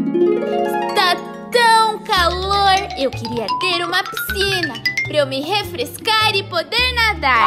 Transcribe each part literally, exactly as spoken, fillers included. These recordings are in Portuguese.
Está tão calor. Eu queria ter uma piscina para eu me refrescar e poder nadar.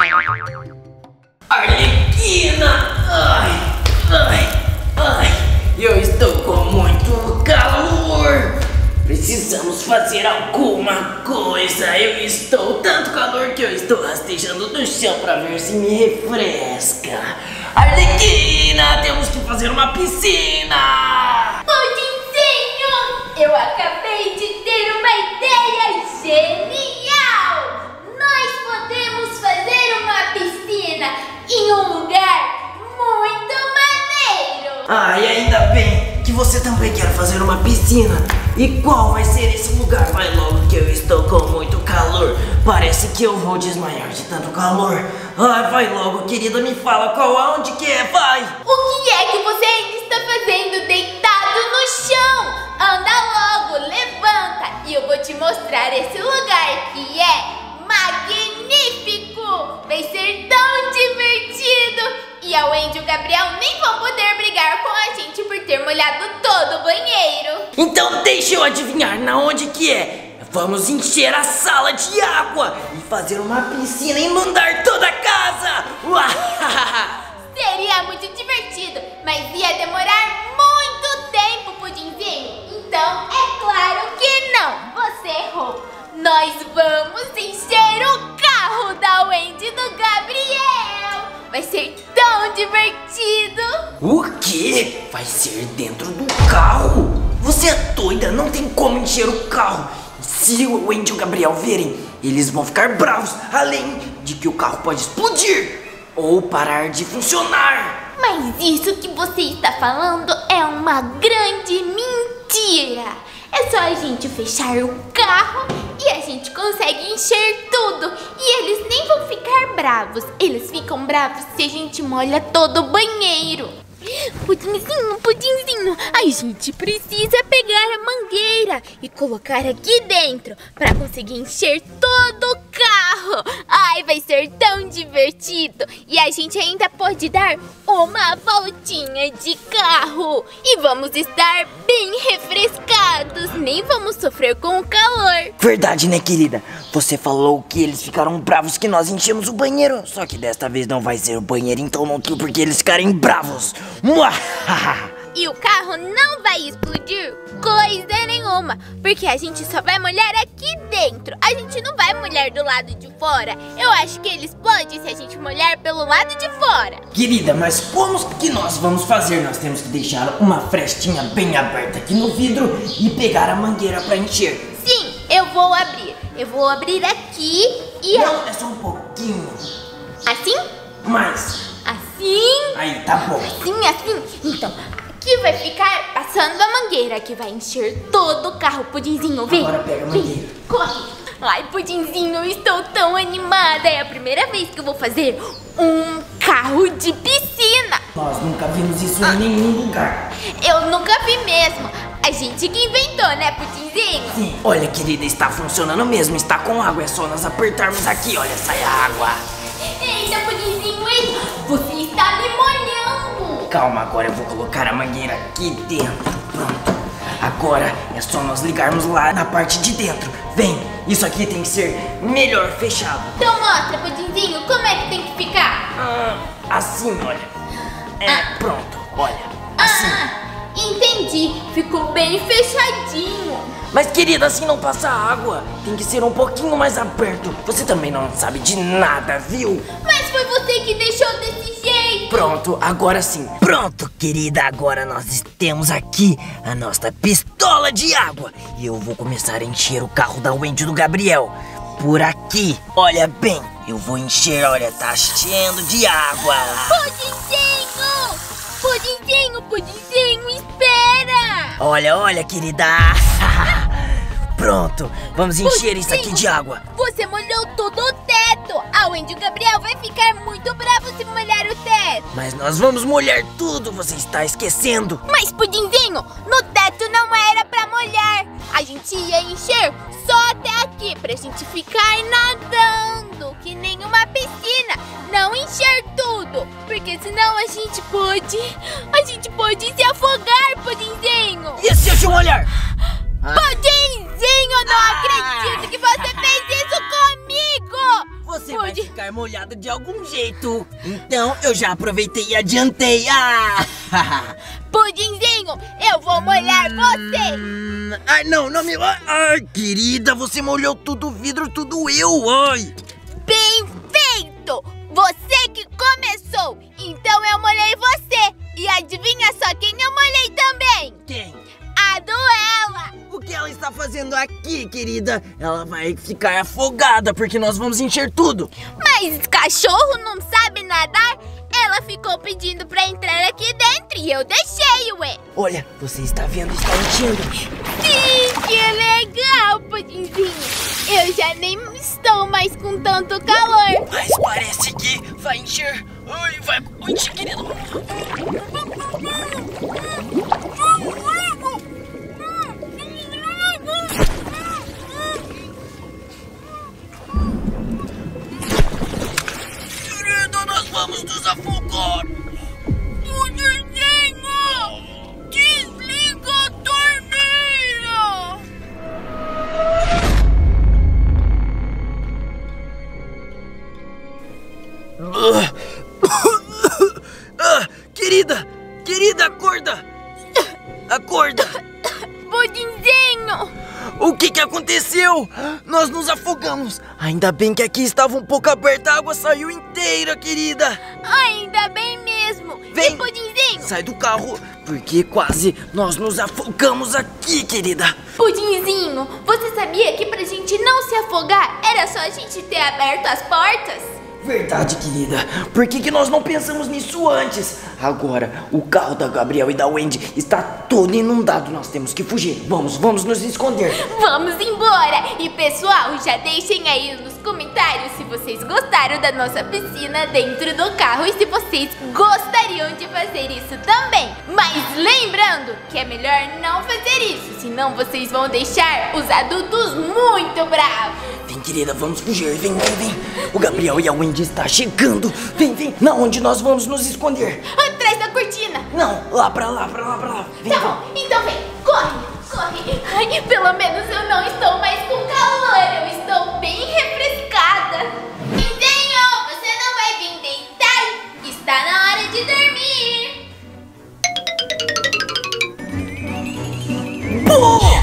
Arlequina! Ai, ai, ai, eu estou com muito calor. Precisamos fazer alguma coisa. Eu estou tanto calor que eu estou rastejando no chão para ver se me refresca. Arlequina, temos que fazer uma piscina. Pudinzinho, eu acabei de ter uma ideia genial. Nós podemos fazer uma piscina em um lugar muito maneiro. Ai, ainda bem que você também quer fazer uma piscina. E qual vai ser esse lugar? Vai logo que eu estou com muito calor. Parece que eu vou desmaiar de tanto calor. Ai, vai logo, querida, me fala qual, aonde que é, vai. O que é que você ainda está fazendo deitado no chão? Anda logo, levanta e eu vou te mostrar esse lugar que é magnífico. Vai ser tão divertido. E a Wendy e o Gabriel nem vão poder brigar com a gente por ter molhado todo o banheiro. Então deixa eu adivinhar na onde que é. Vamos encher a sala de água e fazer uma piscina e inundar toda a casa. Seria muito divertido, mas ia demorar muito tempo, Pudinzinho. Então é claro que não. Você errou. Nós vamos encher o carro da Wendy e do Gabriel. Vai ser tão divertido. O quê? Vai ser dentro do carro? Você é doida, não tem como encher o carro. Se o Wendy e o Gabriel verem, eles vão ficar bravos. Além de que o carro pode explodir ou parar de funcionar. Mas isso que você está falando é uma grande mentira. É só a gente fechar o carro e a gente consegue encher tudo. E eles nem vão ficar bravos. Eles ficam bravos se a gente molha todo o banheiro. Pudinzinho, Pudinzinho, a gente precisa pegar a mangueira e colocar aqui dentro para conseguir encher todo o carro. Ai, vai ser tão divertido. E a gente ainda pode dar uma voltinha de carro. E vamos estar bem refrescados. Nem vamos sofrer com o calor. Verdade, né, querida? Você falou que eles ficaram bravos que nós enchemos o banheiro. Só que desta vez não vai ser o banheiro, então não tem por que eles ficarem bravos. E o carro não vai explodir coisa nenhuma, porque a gente só vai molhar aqui dentro. A gente não vai molhar do lado de fora. Eu acho que ele explode se a gente molhar pelo lado de fora. Querida, mas como que nós vamos fazer? Nós temos que deixar uma frestinha bem aberta aqui no vidro e pegar a mangueira para encher. Sim, eu vou abrir. Eu vou abrir aqui e... Não, é só um pouquinho. Assim? Mais. Assim? Aí, tá bom. Assim, assim. Então, aqui vai ficar passando a mangueira, que vai encher todo o carro. Pudinzinho, vem. Agora pega a mangueira. Vem, corre. Ai, Pudinzinho, eu estou tão animada. É a primeira vez que eu vou fazer um carro de piscina. Nós nunca vimos isso em nenhum lugar. Eu nunca vi mesmo. A gente que inventou, né, Pudinzinho? Sim. Olha, querida, está funcionando mesmo. Está com água. É só nós apertarmos aqui. Olha, sai a água. Eita, Pudinzinho, eita. Você está me molhando. Calma, agora eu vou colocar a mangueira aqui dentro. Pronto. Agora é só nós ligarmos lá na parte de dentro. Vem, isso aqui tem que ser melhor fechado. Então mostra, Pudinzinho, como é que tem que ficar? Ah, assim, olha. É, Ah. pronto, olha. Assim. Ah, entendi. Ficou bem fechadinho. Mas, querida, assim não passa água. Tem que ser um pouquinho mais aberto. Você também não sabe de nada, viu? Mas foi você que deixou desse jeito. Pronto, agora sim. Pronto, querida, agora nós temos aqui a nossa pistola de água. E eu vou começar a encher o carro da Wendy e do Gabriel. Por aqui, olha bem. Eu vou encher, olha, tá cheio de água. Pudinzinho! Pudinzinho, Pudinzinho, espera! Olha, olha, querida. Pronto, vamos encher isso aqui de água. Você molhou todo o teto. A Wendy e o Gabriel vai ficar muito bravo se molhar o teto. Mas nós vamos molhar tudo, você está esquecendo. Mas, Pudinzinho, no teto não era pra molhar. A gente ia encher só até aqui, pra gente ficar nadando, que nem uma piscina. Não encher tudo, porque senão a gente pode... A gente pode se afogar, Pudinzinho. E se eu te molhar? Pudinzinho, não ah. acredito que você fez isso comigo. Você Pudim. vai ficar molhada de algum jeito. Então eu já aproveitei e adiantei. Ah! Pudinzinho, eu vou molhar você. Hum, ai, não, não me... Ai, querida, você molhou tudo o vidro, tudo eu, ai. Bem feito. Você que começou. Então eu molhei você. E adivinha só quem eu molhei também? Quem? A Duela. O que ela está fazendo aqui, querida? Ela vai ficar afogada porque nós vamos encher tudo. Mas cachorro não sabe nadar? Ela ficou pedindo pra entrar aqui dentro e eu deixei, ué. Olha, você está vendo, está enchendo. Sim, que legal, Pudinzinho. Eu já nem estou mais com tanto calor. Mas parece que vai encher. Ai, vai encher, querido. Querido, nós vamos nos afogar. Pudinzinho, desliga a torneira. Ah, querida, querida, acorda. Acorda. Pudinzinho. O que que aconteceu? Nós nos afogamos. Ainda bem que aqui estava um pouco aberta, a água saiu inteira, querida. Ainda bem mesmo. Vem. E Pudinzinho? Sai do carro, porque quase nós nos afogamos aqui, querida. Pudinzinho, você sabia que pra gente não se afogar era só a gente ter aberto as portas? Verdade, querida. Por que que nós não pensamos nisso antes? Agora, o carro da Gabriel e da Wendy está todo inundado. Nós temos que fugir. Vamos, vamos nos esconder. Vamos embora! E pessoal, já deixem aí nos comentários se vocês gostaram da nossa piscina dentro do carro e se vocês gostariam de fazer isso também. Mas lembrando que é melhor não fazer isso, senão vocês vão deixar os adultos muito bravos. Vem, querida, vamos fugir. Vem, vem, vem. O Gabriel e a Wendy estão chegando. Vem, vem. Na onde nós vamos nos esconder? Atrás da cortina. Não, lá pra lá, pra lá, pra lá. Vem, tá bom, então vem. Corre, corre. Ai, pelo menos eu não estou mais com calor. Eu estou bem refrescada. Vizinho, você não vai vir deitar? Está na hora de dormir. Pô!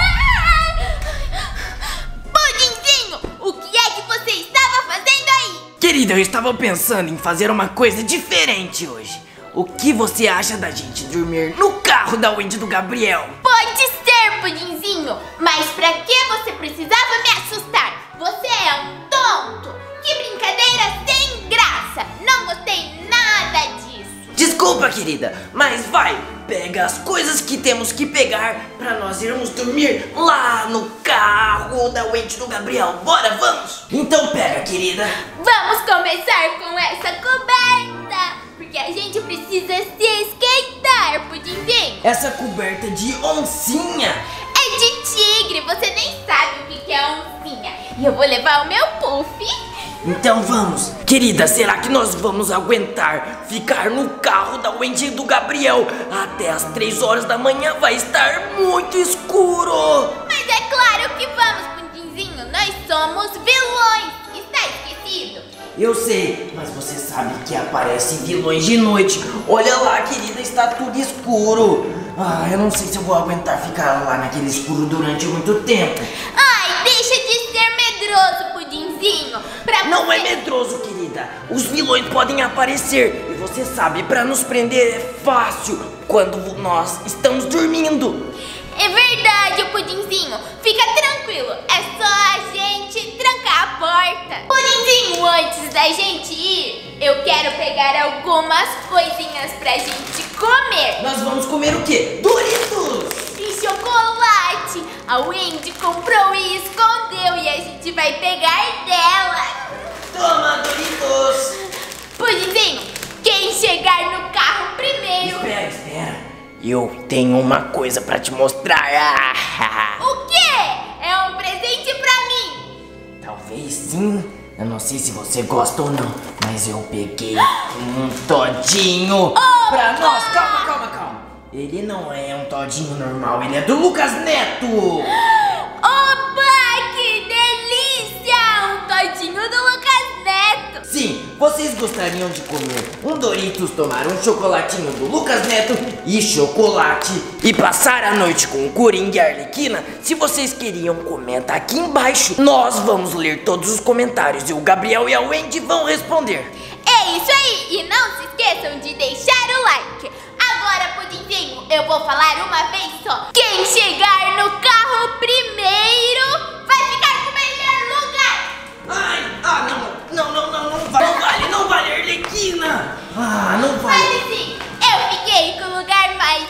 Querida, eu estava pensando em fazer uma coisa diferente hoje. O que você acha da gente dormir no carro da Wendy e do Gabriel? Pode ser, Pudinzinho, mas pra que você precisava me assustar? Você é um tonto. Que brincadeira sem graça. Não gostei nada disso. Desculpa, querida, mas vai, pega as coisas que temos que pegar pra nós irmos dormir lá no carro da Wendy e do Gabriel. Bora, vamos? Então pega, querida. Vamos começar com essa coberta, porque a gente precisa se esquentar, Pudinzinho. Essa coberta de oncinha? É de tigre, você nem sabe o que é oncinha. E eu vou levar o meu puff. Então vamos. Querida, será que nós vamos aguentar ficar no carro da Wendy e do Gabriel até as três horas da manhã? Vai estar muito escuro. Mas é claro que vamos, Pudinzinho. Nós somos vilões. Está esquecido? Eu sei, mas você sabe que aparecem vilões de noite. Olha lá, querida, está tudo escuro. Ah, eu não sei se eu vou aguentar ficar lá naquele escuro durante muito tempo. Ai, deixa de ser medroso, Pudinzinho. Pra não você... é medroso, querida. Os vilões podem aparecer. E você sabe, pra nos prender é fácil quando nós estamos dormindo. É verdade, Pudinzinho. Fica tranquilo. É só a gente trancar a porta. Pudinzinho, antes da gente ir, eu quero pegar algumas coisinhas pra gente comer. Nós vamos comer o quê? Doritos! E chocolate. A Wendy comprou e escondeu e a gente vai pegar dela. Toma, Doritos! Pudinzinho, quem chegar no carro primeiro... Espera, espera. Eu tenho uma coisa pra te mostrar. O quê? É um presente pra mim? Talvez sim, Eu não sei se você gosta ou não, mas eu peguei um todinho oh, pra nós. Calma, calma, calma. Ele não é um todinho normal, ele é do Lucas Neto. Opa, que delícia! Um todinho do Lucas Neto. Sim, vocês gostariam de comer um Doritos, tomar um chocolatinho do Lucas Neto e chocolate e passar a noite com o Coringa e a Arlequina? Se vocês queriam, comenta aqui embaixo. Nós vamos ler todos os comentários e o Gabriel e a Wendy vão responder. É isso aí, e não se esqueçam de deixar o like. Agora, Pudimzinho, eu vou falar uma vez só. Quem chegar no carro primeiro vai ficar com o melhor lugar. Ai, ah, não, não, não, não, não vale, não vale, não vale, Arlequina. Ah, não vale. Vale sim, eu fiquei com o lugar mais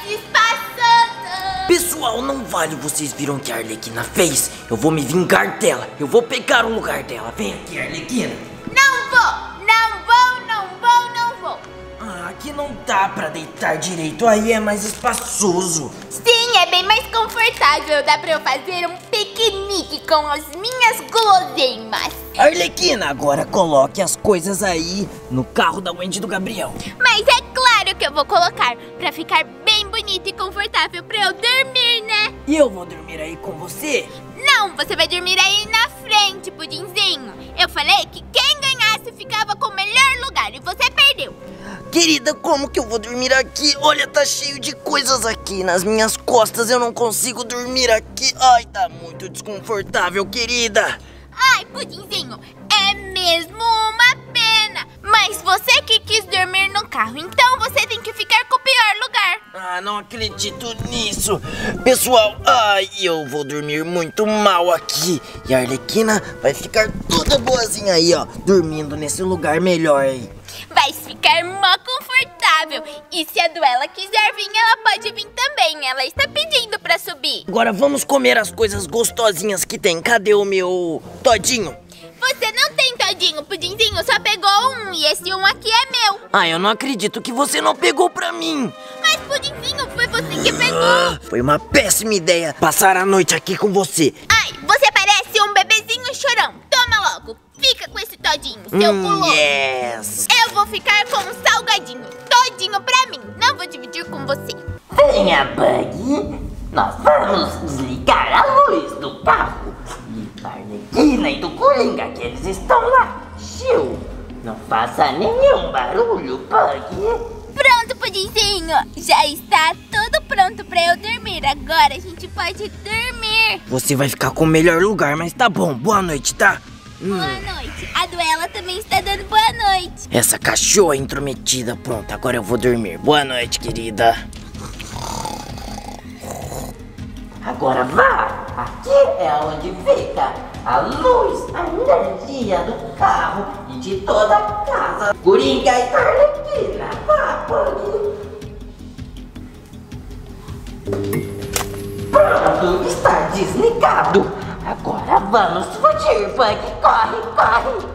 espaçoso. Pessoal, não vale, vocês viram o que a Arlequina fez? Eu vou me vingar dela, eu vou pegar o lugar dela. Vem aqui, Arlequina. Não vou, não vou, não vou, não vou. Ah, aqui não dá pra deitar direito, aí é mais espaçoso. Sim, é bem mais confortável, dá pra eu fazer um piquenique com as minhas guloseimas. Arlequina, agora coloque as coisas aí no carro da Wendy e do Gabriel. Mas é claro que eu vou colocar, pra ficar bem bonito e confortável pra eu dormir, né? E eu vou dormir aí com você? Não, você vai dormir aí na frente, Pudinzinho. Eu falei que quem ganhasse ficava com o melhor lugar e você perdeu. Querida, como que eu vou dormir aqui? Olha, tá cheio de coisas aqui nas minhas costas, eu não consigo dormir aqui. Ai, tá muito desconfortável, querida. Ai, Pudinzinho, é mesmo uma pena. Mas você que quis dormir no carro, então você tem que ficar com o pior lugar. Ah, não acredito nisso. Pessoal, ai, eu vou dormir muito mal aqui. E a Arlequina vai ficar toda boazinha aí, ó, dormindo nesse lugar melhor aí. Vai ficar mó confortável. E se a Duela quiser vir, ela pode vir também. Ela está pedindo pra subir. Agora vamos comer as coisas gostosinhas que tem. Cadê o meu todinho? Você não tem todinho, Pudinzinho. Só pegou um e esse um aqui é meu. Ah, eu não acredito que você não pegou pra mim. Mas, Pudinzinho, foi você que pegou. Ah, foi uma péssima ideia passar a noite aqui com você. Ai, você parece um bebezinho chorão. Toma logo. Fica com esse todinho, seu hum, guloso. Yes. Eu vou ficar com um salgadinho, todinho pra mim. Não vou dividir com você. Venha, Buggy. Nós vamos desligar a luz do carro. E da Arlequina e do Coringa, que eles estão lá. Chiu. Não faça nenhum barulho, Buggy. Pronto, Pudinzinho. Já está tudo pronto pra eu dormir. Agora a gente pode dormir. Você vai ficar com o melhor lugar, mas tá bom. Boa noite, tá? Boa hum. noite. A Duela também está dando boa noite. Essa cachorra intrometida. Pronto, agora eu vou dormir. Boa noite, querida. Agora vá. Aqui é onde fica a luz, a energia do carro e de toda a casa. Coringa e Arlequina. Vá, Buggy. Pronto, está desligado. Agora vamos fugir, Buggy. Corre, corre.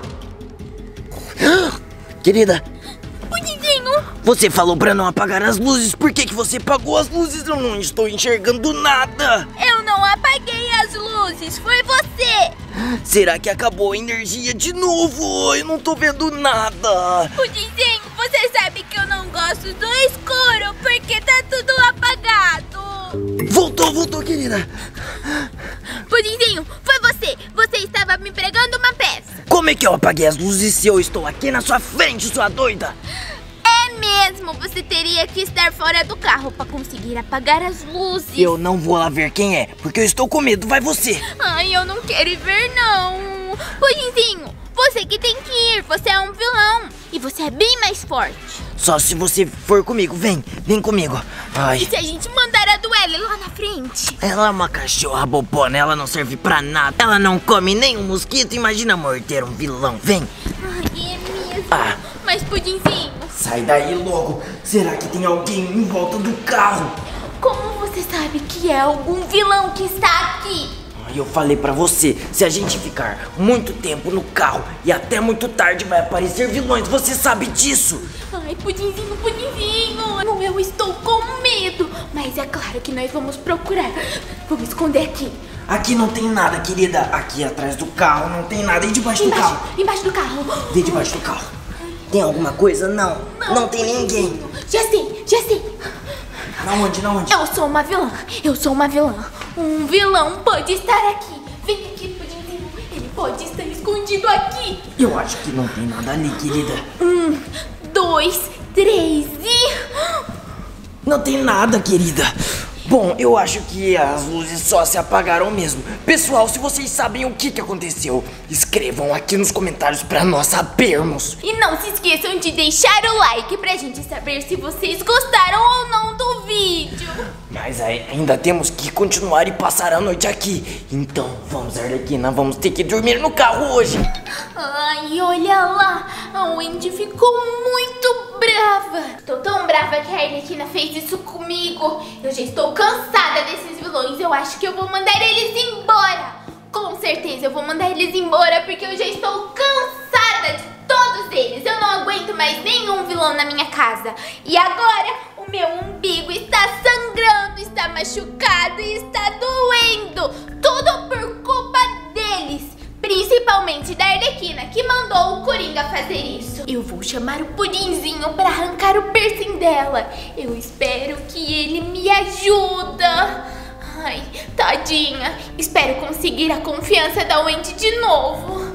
Querida, Pudinzinho, você falou pra não apagar as luzes. Por que que você apagou as luzes? Eu não estou enxergando nada. eu não apaguei as luzes, foi você. Será que acabou a energia de novo? Eu não tô vendo nada. Pudinzinho, você sabe que eu não gosto do escuro, porque tá tudo apagado. Voltou, voltou, querida. Pudinzinho, foi você. Você estava me pregando uma peça. Como é que eu apaguei as luzes se eu estou aqui na sua frente, sua doida? É mesmo, você teria que estar fora do carro para conseguir apagar as luzes. Eu não vou lá ver quem é, porque eu estou com medo. Vai você. Ai, eu não quero ir ver, não. Pudinzinho, você que tem que ir. Você é um vilão e você é bem mais forte. Só se você for comigo. Vem, vem comigo. Ai. E se a gente mandar a Duela lá na frente? Ela é uma cachorra bobona, ela não serve pra nada. Ela não come nem um mosquito. Imagina morder um vilão. Vem. Ai, é mesmo. Ah. Mas, Pudinzinho... Sai daí logo. Será que tem alguém em volta do carro? Como você sabe que é algum vilão que está aqui? Eu falei pra você, se a gente ficar muito tempo no carro e até muito tarde vai aparecer vilões, você sabe disso. Ai, Pudinzinho, Pudinzinho, eu estou com medo. Mas é claro que nós vamos procurar. Vamos esconder aqui. Aqui não tem nada, querida. Aqui atrás do carro não tem nada. E debaixo do Embaixo, carro? embaixo do carro. Vê debaixo do carro. Tem alguma coisa? Não. Não, não tem ninguém. Já sei, já sei. Na onde, na onde? Eu sou uma vilã. Eu sou uma vilã. Um vilão pode estar aqui. Vem aqui, Pudimzinho. Ele pode estar escondido aqui. Eu acho que não tem nada ali, querida. Um, dois, três e... Não tem nada, querida. Bom, eu acho que as luzes só se apagaram mesmo. Pessoal, se vocês sabem o que, que aconteceu, escrevam aqui nos comentários pra nós sabermos. E não se esqueçam de deixar o like pra gente saber se vocês gostaram ou não do vídeo. Mas aí, ainda temos que continuar e passar a noite aqui. Então, vamos, Arlequina, vamos ter que dormir no carro hoje. Ai, olha lá. A Wendy ficou muito brava. Estou tão brava que a Arlequina fez isso comigo. Eu já estou cansada desses vilões. Eu acho que eu vou mandar eles embora. Com certeza eu vou mandar eles embora, porque eu já estou cansada de todos eles. Eu não aguento mais nenhum vilão na minha casa. E agora o meu umbigo está sangrando, está machucado e está doendo. Tudo por culpa deles. Principalmente da Arlequina, que mandou o Coringa fazer isso. Eu vou chamar o Pudinzinho para arrancar o piercing dela. Eu espero que ele me ajuda. Ai, tadinha. Espero conseguir a confiança da Wendy de novo.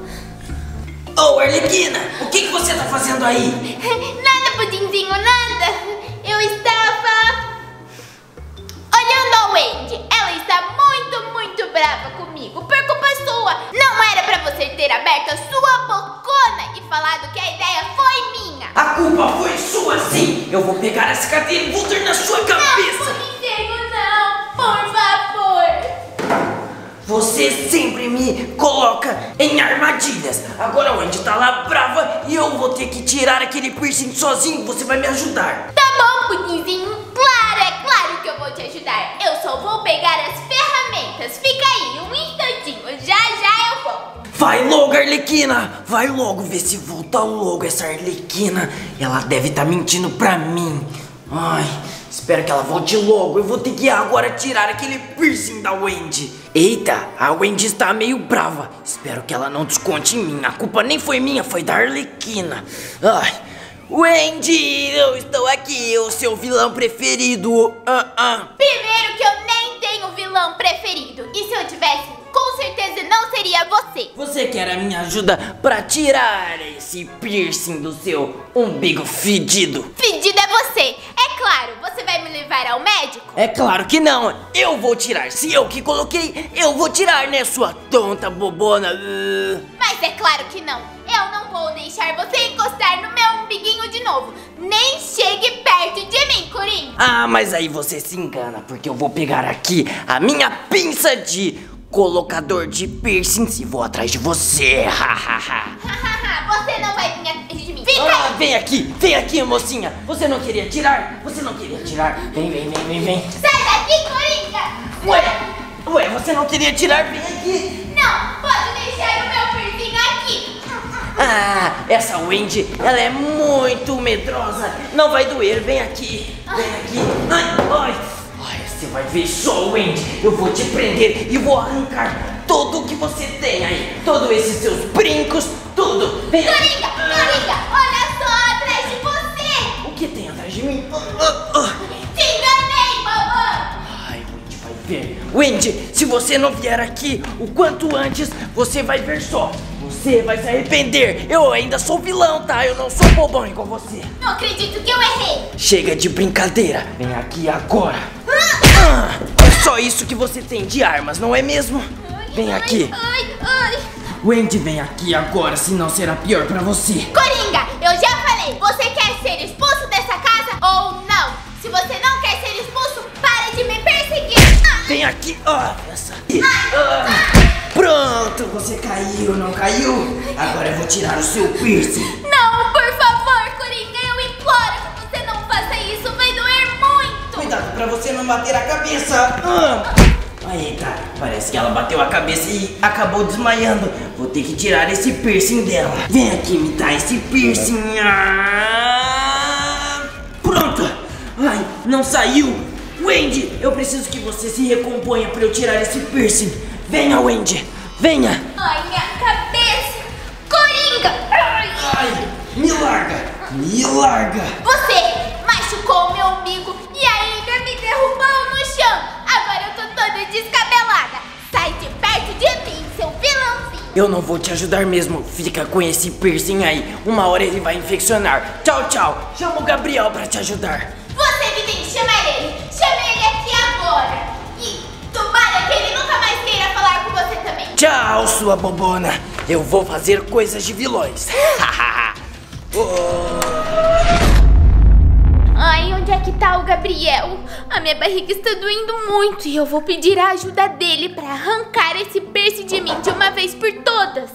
Ô, oh, Arlequina, o que, que você tá fazendo aí? Nada, Pudinzinho, nada. Eu estava olhando a Wendy. Ela está muito, muito brava comigo. Por culpa sua. Não era pra você ter aberto a sua bocona e falado que a ideia foi minha. A culpa foi sua, sim. Eu vou pegar essa cadeira e vou ter na sua cabeça. Não, Pudinzinho, não. Por favor. Você sempre me coloca em armadilhas. Agora a Wendy tá lá brava e eu vou ter que tirar aquele piercing sozinho. Você vai me ajudar. Tá bom, Pudinzinho. Claro, é claro que eu vou te ajudar. Eu só vou pegar as ferramentas. Fica aí um instantinho. Já, já eu vou. Vai logo, Arlequina. Vai logo, vê se volta logo essa Arlequina. Ela deve estar mentindo pra mim. Ai, espero que ela volte logo. Eu vou ter que agora tirar aquele piercing da Wendy. Eita, a Wendy está meio brava. Espero que ela não desconte em mim. A culpa nem foi minha, foi da Arlequina. Ai, Wendy, eu estou aqui, o seu vilão preferido. Uh -uh. Primeiro que eu nem tenho vilão preferido. E se eu tivesse, com certeza não seria você. Você quer a minha ajuda pra tirar esse piercing do seu umbigo fedido? Fedido é você. É claro, você vai me levar ao médico? É claro que não. Eu vou tirar. Se eu que coloquei, eu vou tirar, né, sua tonta bobona. Uh. Mas é claro que não. Eu não vou deixar você encostar no meu umbiguinho de novo. Nem chegue perto de mim, Coringa. Ah, mas aí você se engana, porque eu vou pegar aqui a minha pinça de colocador de piercings e vou atrás de você. Você não vai vir atrás de mim. Fica ah, aí. Vem aqui, vem aqui, mocinha. Você não queria tirar? Você não queria tirar? Vem, vem, vem, vem, vem. Sai daqui, Coringa. Ué, ué, você não queria tirar? Vem aqui. Não, pode deixar o meu piercing aqui. Ah, essa Wendy, ela é muito medrosa. Não vai doer, vem aqui. Vem aqui. Ai, ai. Ai, você vai ver só, Wendy. Eu vou te prender e vou arrancar tudo o que você tem aí. Todos esses seus brincos, tudo. Vem aqui. Coringa, Coringa, olha só atrás de você. O que tem atrás de mim? Uh, uh, uh. Te enganei, babá. Ai, Wendy vai ver. Wendy, se você não vier aqui o quanto antes, você vai ver só. Você vai se arrepender. Eu ainda sou vilão, tá? Eu não sou bobão igual você. Não acredito que eu errei. Chega de brincadeira. Vem aqui agora. Ah, é só isso que você tem de armas, não é mesmo? Vem aqui. Ai, ai. Wendy, vem aqui agora, senão será pior pra você. Coringa, eu já falei. Você quer ser expulso dessa casa ou não? Se você não quer ser expulso, pare de me perseguir. Vem aqui. Ah, essa. Ah. Pronto, você caiu, não caiu? Agora eu vou tirar o seu piercing. Não, por favor, Coringa, eu imploro que você não faça isso, vai doer muito. Cuidado pra você não bater a cabeça. Ah. Eita, parece que ela bateu a cabeça e acabou desmaiando. Vou ter que tirar esse piercing dela. Vem aqui me dar esse piercing. Ah. Pronto. Ai, não saiu. Wendy, eu preciso que você se recomponha pra eu tirar esse piercing. Venha, Wendy, venha. Ai, minha cabeça. Coringa. Ai. Ai, me larga, me larga. Você machucou meu umbigo e ainda me derrubou no chão. Agora eu tô toda descabelada. Sai de perto de mim, seu vilãozinho. Eu não vou te ajudar mesmo. Fica com esse piercing aí. Uma hora ele vai infeccionar. Tchau, tchau. Chama o Gabriel pra te ajudar. Você que tem que chamar ele. Chame ele aqui agora. E tomara que ele nunca mais queira falar com você também. Tchau, sua bobona. Eu vou fazer coisas de vilões. Oh. Ai, onde é que tá o Gabriel? A minha barriga está doendo muito e eu vou pedir a ajuda dele pra arrancar esse piercing de mim de uma vez por todas.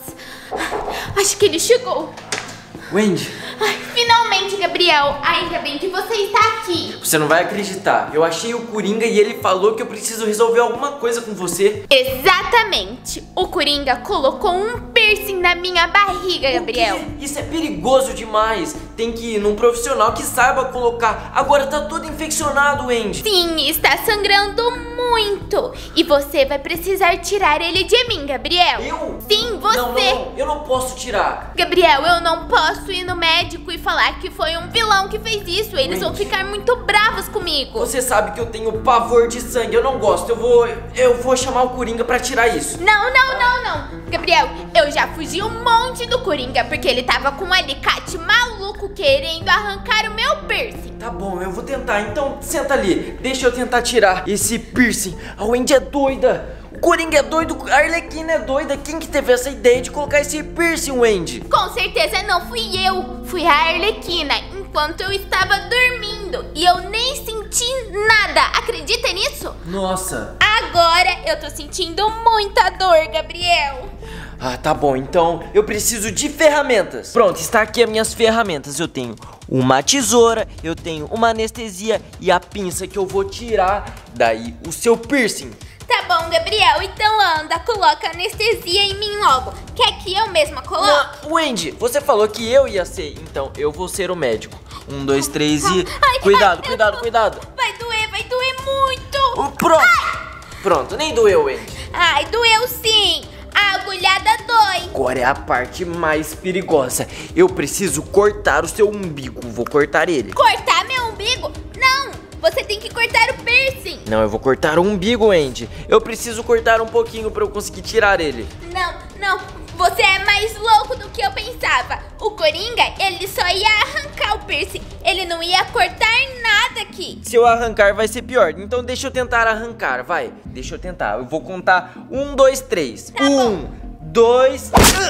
Acho que ele chegou. Wendy, Ai, finalmente, Gabriel. Ainda bem que você está aqui. você não vai acreditar. Eu achei o Coringa e ele falou que eu preciso resolver alguma coisa com você. Exatamente. O Coringa colocou um piercing na minha barriga, Gabriel. O quê? Isso é perigoso demais. Tem que ir num profissional que saiba colocar. Agora tá todo infeccionado, Wendy. Sim, está sangrando muito. E você vai precisar tirar ele de mim, Gabriel. Eu? Sim, você. Não, não, eu não posso tirar. Gabriel, eu não posso ir no médico e falar que foi um vilão que fez isso. Eles vão ficar muito bravos comigo. Você sabe que eu tenho pavor de sangue. Eu não gosto. Eu vou, eu vou chamar o Coringa pra tirar isso. Não, não, não, não. Gabriel, eu já fugi um monte do Coringa porque ele tava com um alicate maluco querendo arrancar o meu piercing. Tá bom, eu vou tentar. Então senta ali. Deixa eu tentar tirar esse piercing. A Wendy é doida. O Coringa é doido, a Arlequina é doida. Quem que teve essa ideia de colocar esse piercing, Wendy? Com certeza não fui eu. Fui a Arlequina enquanto eu estava dormindo. E eu nem senti nada. Acredita nisso? Nossa. Agora eu tô sentindo muita dor, Gabriel. Ah, tá bom. Então eu preciso de ferramentas. Pronto, está aqui as minhas ferramentas. Eu tenho uma tesoura, eu tenho uma anestesia e a pinça que eu vou tirar daí o seu piercing. Tá bom, Gabriel, então anda, coloca anestesia em mim logo. Quer que eu mesma coloque? Não, Wendy, você falou que eu ia ser, então eu vou ser o médico. Um, dois, três e... Ai, cuidado, ai, cuidado, eu- cuidado. Vai doer, vai doer muito. Oh, pronto. Pronto, nem doeu, Wendy. Ai, doeu sim. A agulhada dói. Agora é a parte mais perigosa. Eu preciso cortar o seu umbigo. Vou cortar ele. Cortar meu umbigo? Não, você tem que cortar o piercing. Não, eu vou cortar o umbigo, Wendy. Eu preciso cortar um pouquinho pra eu conseguir tirar ele. Não, não, você é mais louco do que eu pensava. O Coringa, ele só ia arrancar o piercing. Ele não ia cortar nada aqui. Se eu arrancar vai ser pior. Então deixa eu tentar arrancar, vai. Deixa eu tentar. Eu vou contar um, dois, três. Tá um, bom. dois...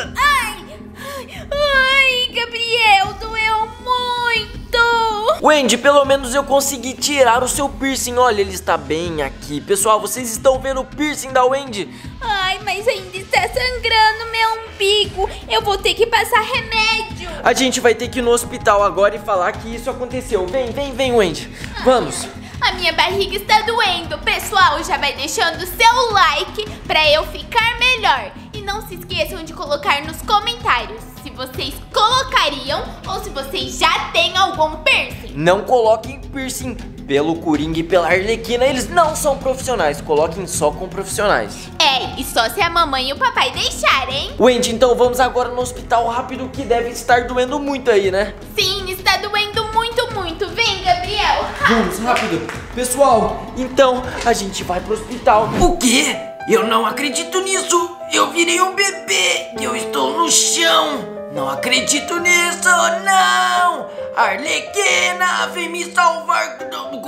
Ai, ai, ai, Gabriel, doeu muito. Wendy, pelo menos eu consegui tirar o seu piercing. Olha, ele está bem aqui. Pessoal, vocês estão vendo o piercing da Wendy? Ai, mas ainda está sangrando meu umbigo. Eu vou ter que passar remédio. A gente vai ter que ir no hospital agora e falar que isso aconteceu. Vem, vem, vem, Wendy. Vamos. A minha barriga está doendo. Pessoal, já vai deixando o seu like pra eu ficar melhor. E não se esqueçam de colocar nos comentários se vocês colocariam ou se vocês já têm algum piercing. Não coloquem piercing pelo Coringa e pela Arlequina. Eles não são profissionais. Coloquem só com profissionais. É, e só se a mamãe e o papai deixarem. Wendy, então vamos agora no hospital rápido, que deve estar doendo muito aí, né? Sim, está doendo muito, muito. Vem, Gabriel. Vamos, rápido. Pessoal, então a gente vai pro hospital. O quê? Eu não acredito nisso. Eu virei um bebê. Eu estou no chão. Não acredito nisso, não. Arlequina, vem me salvar.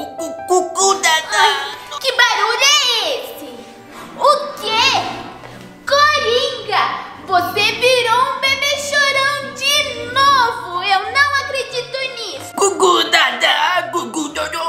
Ai, que barulho é esse? O quê? Coringa, você virou um bebê chorão de novo. Eu não acredito nisso. Gugu dada, gugu dada.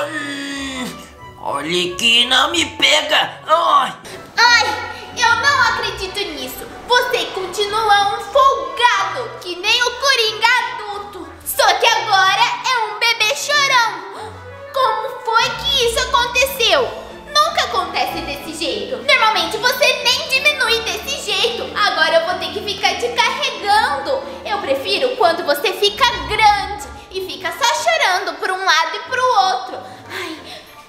Arlequina, me pega. Ai. Ai, eu não acredito nisso. Você continua um folgado, que nem o Coringa adulto. Só que agora é um bebê chorão. Como foi que isso aconteceu? Nunca acontece desse jeito. Normalmente você nem diminui desse jeito. Agora eu vou ter que ficar te carregando. Eu prefiro quando você fica grande e fica só chorando por um lado e pro outro. Ai,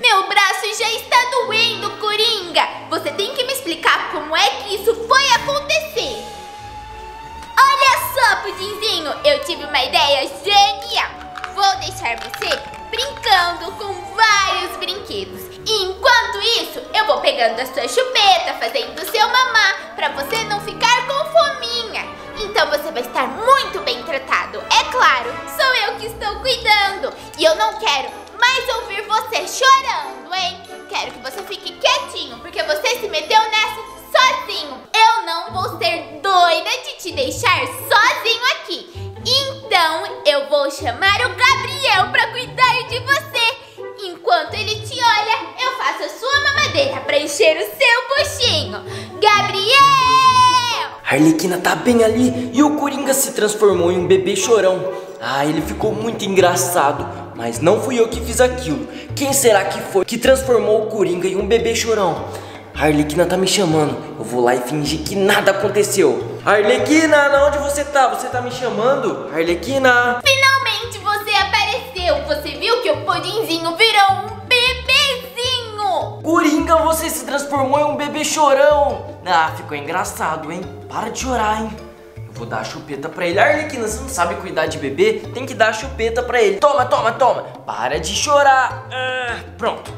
Meu braço já está doendo, Coringa. Você tem que me explicar como é que isso foi acontecer. Olha só, Pudinzinho, eu tive uma ideia genial. Vou deixar você brincando com vários brinquedos. E enquanto isso, eu vou pegando a sua chupeta, fazendo o seu mamá, pra você não ficar com fominha. Então você vai estar muito bem tratado. É claro, sou eu que estou cuidando. E eu não quero mais ouvir você chorando, hein? Quero que você fique quietinho, porque você se meteu nessa sozinho. Eu não vou ser doida de te deixar sozinho aqui. Então eu vou chamar o Gabriel pra cuidar de você. Enquanto ele te olha, eu faço a sua mamadeira pra encher o seu buchinho. Gabriel! A Arlequina tá bem ali e o Coringa se transformou em um bebê chorão. Ah, ele ficou muito engraçado, mas não fui eu que fiz aquilo. Quem será que foi que transformou o Coringa em um bebê chorão? A Arlequina tá me chamando, eu vou lá e fingir que nada aconteceu. Arlequina, onde você tá? Você tá me chamando? Arlequina! Finalmente você apareceu! Você viu que o Pudinzinho virou um bebezinho! Coringa, você se transformou em um bebê chorão! Ah, ficou engraçado, hein? Para de chorar, hein? Eu vou dar a chupeta pra ele. Arlequina, você não sabe cuidar de bebê? Tem que dar a chupeta pra ele. Toma, toma, toma! Para de chorar! Ah, pronto!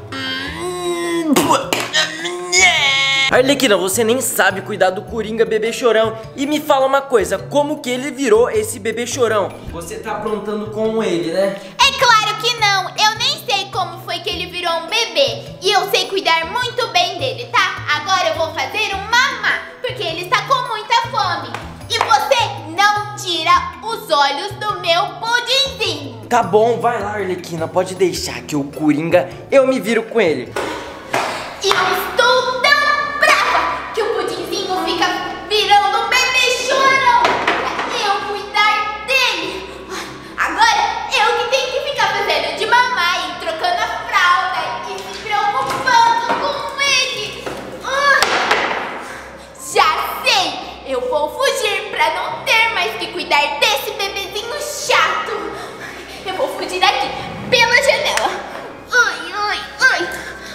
Arlequina, você nem sabe cuidar do Coringa bebê chorão. E me fala uma coisa, como que ele virou esse bebê chorão? Você tá aprontando com ele, né? É claro que não, eu nem sei como foi que ele virou um bebê. E eu sei cuidar muito bem dele, tá? Agora eu vou fazer um mamá, porque ele está com muita fome. E você não tira os olhos do meu Pudinzinho. Tá bom, vai lá, Arlequina, pode deixar que o Coringa, eu me viro com ele. Eu estou tão brava que o Pudinzinho fica virando um bebê chorão pra eu cuidar dele. Agora eu que tenho que ficar fazendo de mamãe, trocando a fralda e se preocupando com ele. Já sei, eu vou fugir pra não ter mais que cuidar desse bebezinho chato. Eu vou fugir daqui pela janela. Ai, ai, ai.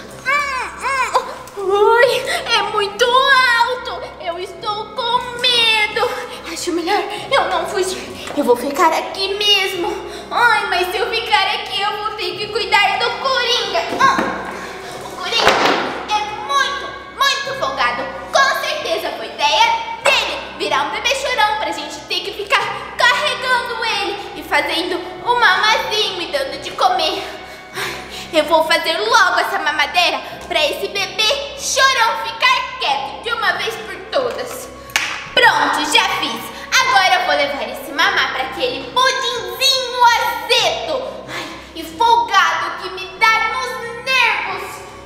Ui, é muito alto. Eu estou com medo. Acho melhor eu não fugir. Eu vou ficar aqui mesmo. Ai, mas se eu ficar aqui, eu vou ter que cuidar do Coringa. Ah, o Coringa é muito, muito folgado. Com certeza foi ideia dele virar um bebê chorão pra gente ter que ficar carregando ele e fazendo um mamazinho e dando de comer. Eu vou fazer logo essa mamadeira pra esse bebê chorão ficar quieto de uma vez por todas. Pronto, já fiz. Agora eu vou levar esse mamá pra aquele Pudinzinho azedo, ai, e folgado que me dá nos nervos.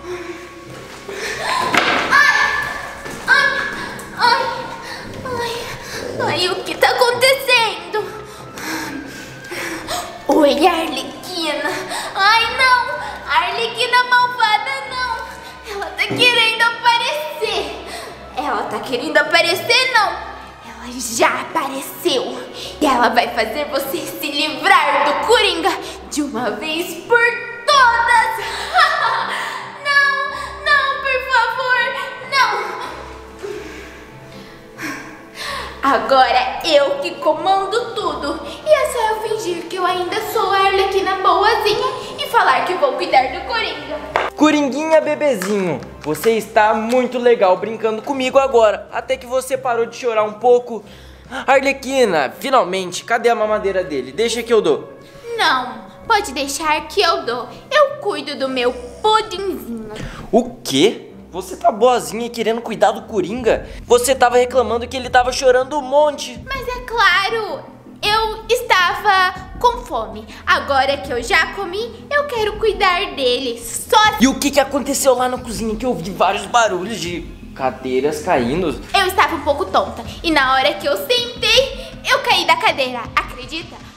Ai, ai, ai, ai, ai, o que tá acontecendo? Oi, Arlequina. Ai, não. Arlequina malvada, não. Ela tá querendo aparecer. Ela tá querendo aparecer, não. Ela já apareceu. E ela vai fazer você se livrar do Coringa de uma vez por todas. Não, não, por favor, não. Agora eu que comando tudo. E é só eu fingir que eu ainda sou a Arlequina boazinha e falar que vou cuidar do Coringa. Coringuinha bebezinho, você está muito legal brincando comigo agora. Até que você parou de chorar um pouco. Arlequina, finalmente, cadê a mamadeira dele? Deixa que eu dou. Não, pode deixar que eu dou. Eu cuido do meu Pudinzinho. O quê? Você tá boazinha e querendo cuidar do Coringa? Você tava reclamando que ele tava chorando um monte. Mas é claro, eu estava com fome. Agora que eu já comi, eu quero cuidar dele. Só... E o que que aconteceu lá na cozinha que eu ouvi vários barulhos de cadeiras caindo? Eu estava um pouco tonta e na hora que eu sentei, eu caí da cadeira, acredita?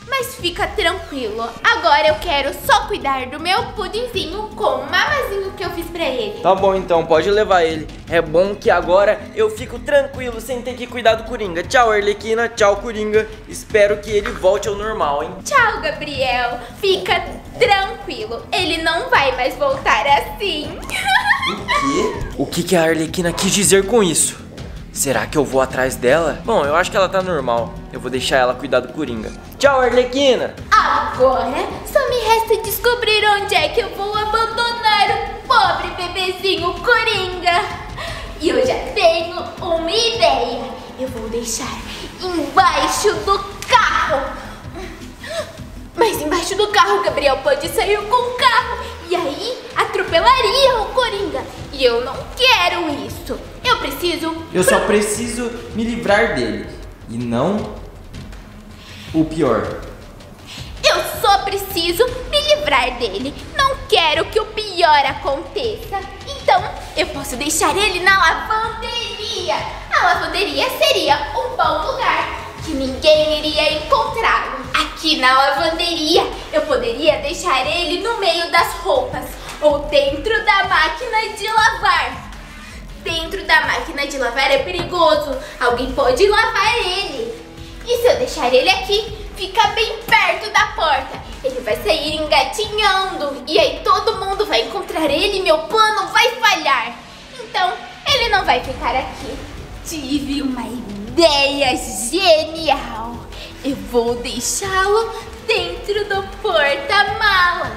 Mas fica tranquilo, agora eu quero só cuidar do meu pudinzinho com o mamazinho que eu fiz pra ele. Tá bom então, pode levar ele. É bom que agora eu fico tranquilo sem ter que cuidar do Coringa. Tchau, Arlequina, tchau, Coringa. Espero que ele volte ao normal, hein? Tchau, Gabriel. Fica tranquilo, ele não vai mais voltar assim. O quê? O que, que a Arlequina quis dizer com isso? Será que eu vou atrás dela? Bom, eu acho que ela tá normal. Eu vou deixar ela cuidar do Coringa. Tchau, Arlequina! Agora só me resta descobrir onde é que eu vou abandonar o pobre bebezinho Coringa. E eu já tenho uma ideia. Eu vou deixar embaixo do carro. Mas embaixo do carro, Gabriel pode sair com o carro e aí atropelaria o Coringa. E eu não quero isso. Eu preciso... Eu só preciso me livrar dele. E não o pior. Eu só preciso me livrar dele. Não quero que o pior aconteça. Então, eu posso deixar ele na lavanderia. A lavanderia seria um bom lugar que ninguém iria encontrá-lo. Aqui na lavanderia, eu poderia deixar ele no meio das roupas ou dentro da máquina de lavar. Dentro da máquina de lavar é perigoso. Alguém pode lavar ele. E se eu deixar ele aqui, fica bem perto da porta. Ele vai sair engatinhando. E aí todo mundo vai encontrar ele e meu plano vai falhar. Então, ele não vai ficar aqui. Tive uma ideia genial. Eu vou deixá-lo dentro do porta-malas.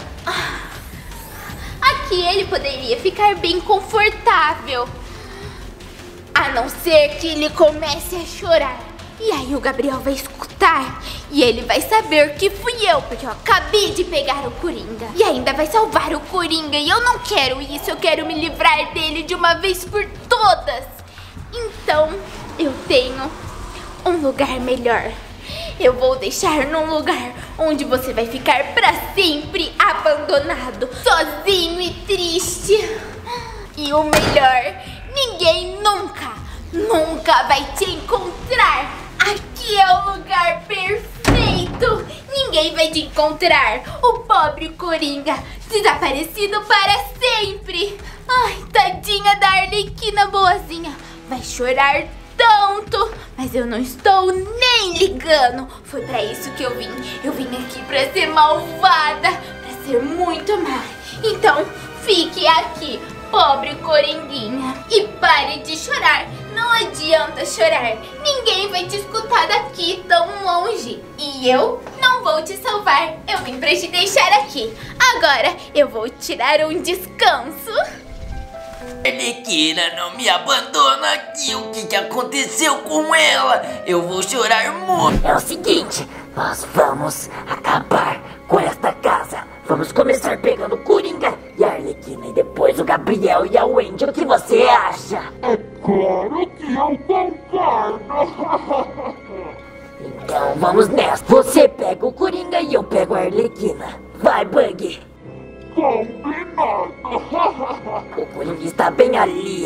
Aqui ele poderia ficar bem confortável. A não ser que ele comece a chorar. E aí o Gabriel vai escutar. E ele vai saber que fui eu, porque eu acabei de pegar o Coringa. E ainda vai salvar o Coringa. E eu não quero isso, eu quero me livrar dele de uma vez por todas. Então eu tenho um lugar melhor. Eu vou deixar num lugar onde você vai ficar pra sempre abandonado, sozinho e triste. E o melhor, ninguém nunca, nunca vai te encontrar. Aqui é o lugar perfeito. Ninguém vai te encontrar. O pobre Coringa desaparecido para sempre. Ai, tadinha da Arlequina boazinha. Vai chorar tanto, mas eu não estou nem ligando. Foi pra isso que eu vim. Eu vim aqui pra ser malvada, pra ser muito má. Então, fique aqui, pobre Coringuinha, e pare de chorar. Não adianta chorar. Ninguém vai te escutar daqui tão longe. E eu não vou te salvar. Eu vim pra te deixar aqui. Agora eu vou tirar um descanso. Arlequina, não me abandona aqui. O que, que aconteceu com ela? Eu vou chorar muito. É o seguinte, nós vamos acabar com esta casa. Vamos começar pegando o Coringa e a Arlequina e depois o Gabriel e a Wendy. O que você acha? É claro que eu concordo. Então vamos nessa. Você pega o Coringa e eu pego a Arlequina. Vai, Bug. Combinado. O Coringa está bem ali.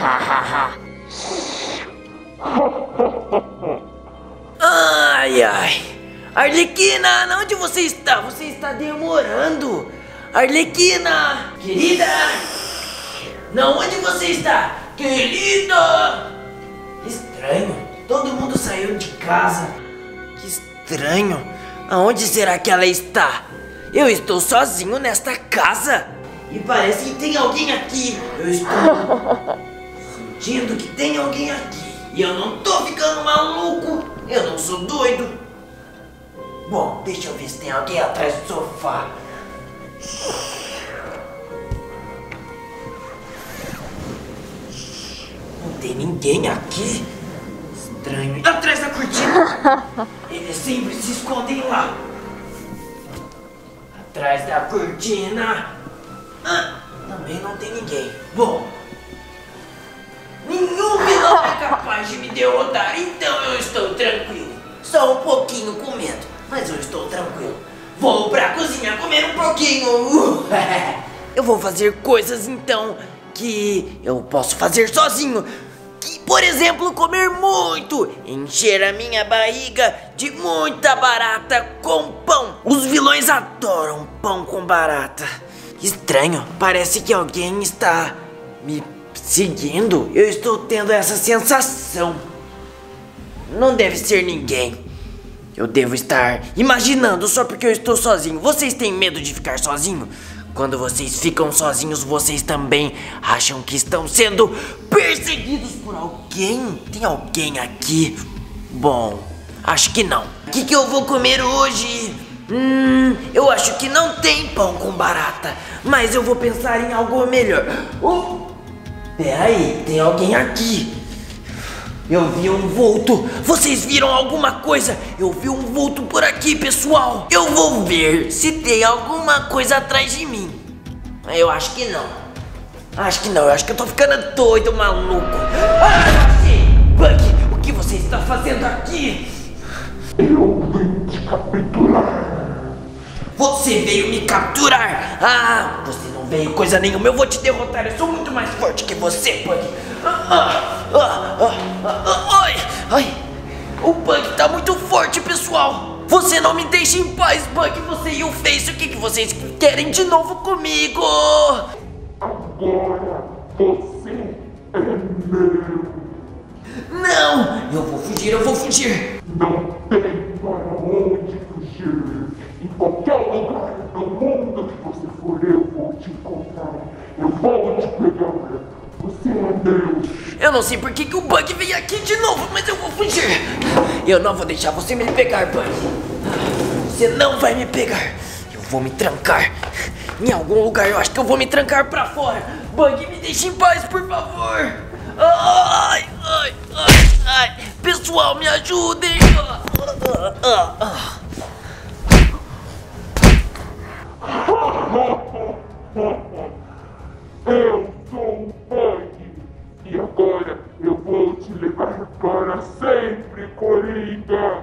Ai, ai. Arlequina, onde você está? Você está demorando. Arlequina, querida. Não, onde você está? Querida. Estranho. Todo mundo saiu de casa. Que estranho. Aonde será que ela está? Eu estou sozinho nesta casa. E parece que tem alguém aqui. Eu estou sentindo que tem alguém aqui. E eu não tô ficando maluco. Eu não sou doido. Bom, deixa eu ver se tem alguém atrás do sofá. Não tem ninguém aqui. Estranho. Atrás da cortina. Eles sempre se escondem lá. Atrás da cortina. Ah, também não tem ninguém. Bom, nenhum vilão é capaz de me derrotar, então eu estou tranquilo. Só um pouquinho com medo, mas eu estou tranquilo. Vou pra cozinha comer um pouquinho. Eu vou fazer coisas então que eu posso fazer sozinho. Que Por exemplo, comer muito, encher a minha barriga de muita barata com pão. Os vilões adoram pão com barata. Estranho, parece que alguém está me seguindo. Eu estou tendo essa sensação. Não deve ser ninguém. Eu devo estar imaginando só porque eu estou sozinho. Vocês têm medo de ficar sozinho? Quando vocês ficam sozinhos, vocês também acham que estão sendo perseguidos por alguém? Tem alguém aqui? Bom, acho que não. O que, que eu vou comer hoje? Hum, eu acho que não tem pão com barata, mas eu vou pensar em algo melhor. Oh, peraí, tem alguém aqui. Eu vi um vulto. Vocês viram alguma coisa? Eu vi um vulto por aqui, pessoal. Eu vou ver se tem alguma coisa atrás de mim. Eu acho que não. Acho que não, eu acho que eu tô ficando doido, maluco. Ah, Bug, o que você está fazendo aqui? Eu vim te capturar. Você veio me capturar. Ah, você não veio coisa nenhuma. Eu vou te derrotar, eu sou muito mais forte que você, Bug. Ah, ah, ah, ah, ah, ai, ai. O Bug tá muito forte, pessoal. Você não me deixa em paz, Bug. Você e o Face, o que, que vocês querem de novo comigo? Agora você é meu. Não, eu vou fugir, eu vou fugir. Não tem para onde fugir. Em qualquer lugar do mundo que você for, eu vou te encontrar. Eu vou te pegar. Você é Deus. Eu não sei por que, que o Bug veio aqui de novo, mas eu vou fugir. Eu não vou deixar você me pegar, Bug. Você não vai me pegar. Eu vou me trancar em algum lugar. Eu acho que eu vou me trancar pra fora. Bug, me deixe em paz, por favor. Ai, ai, ai, ai. Pessoal, me ajudem. Eu sou o Bug. E agora eu vou te levar para sempre, Coringa.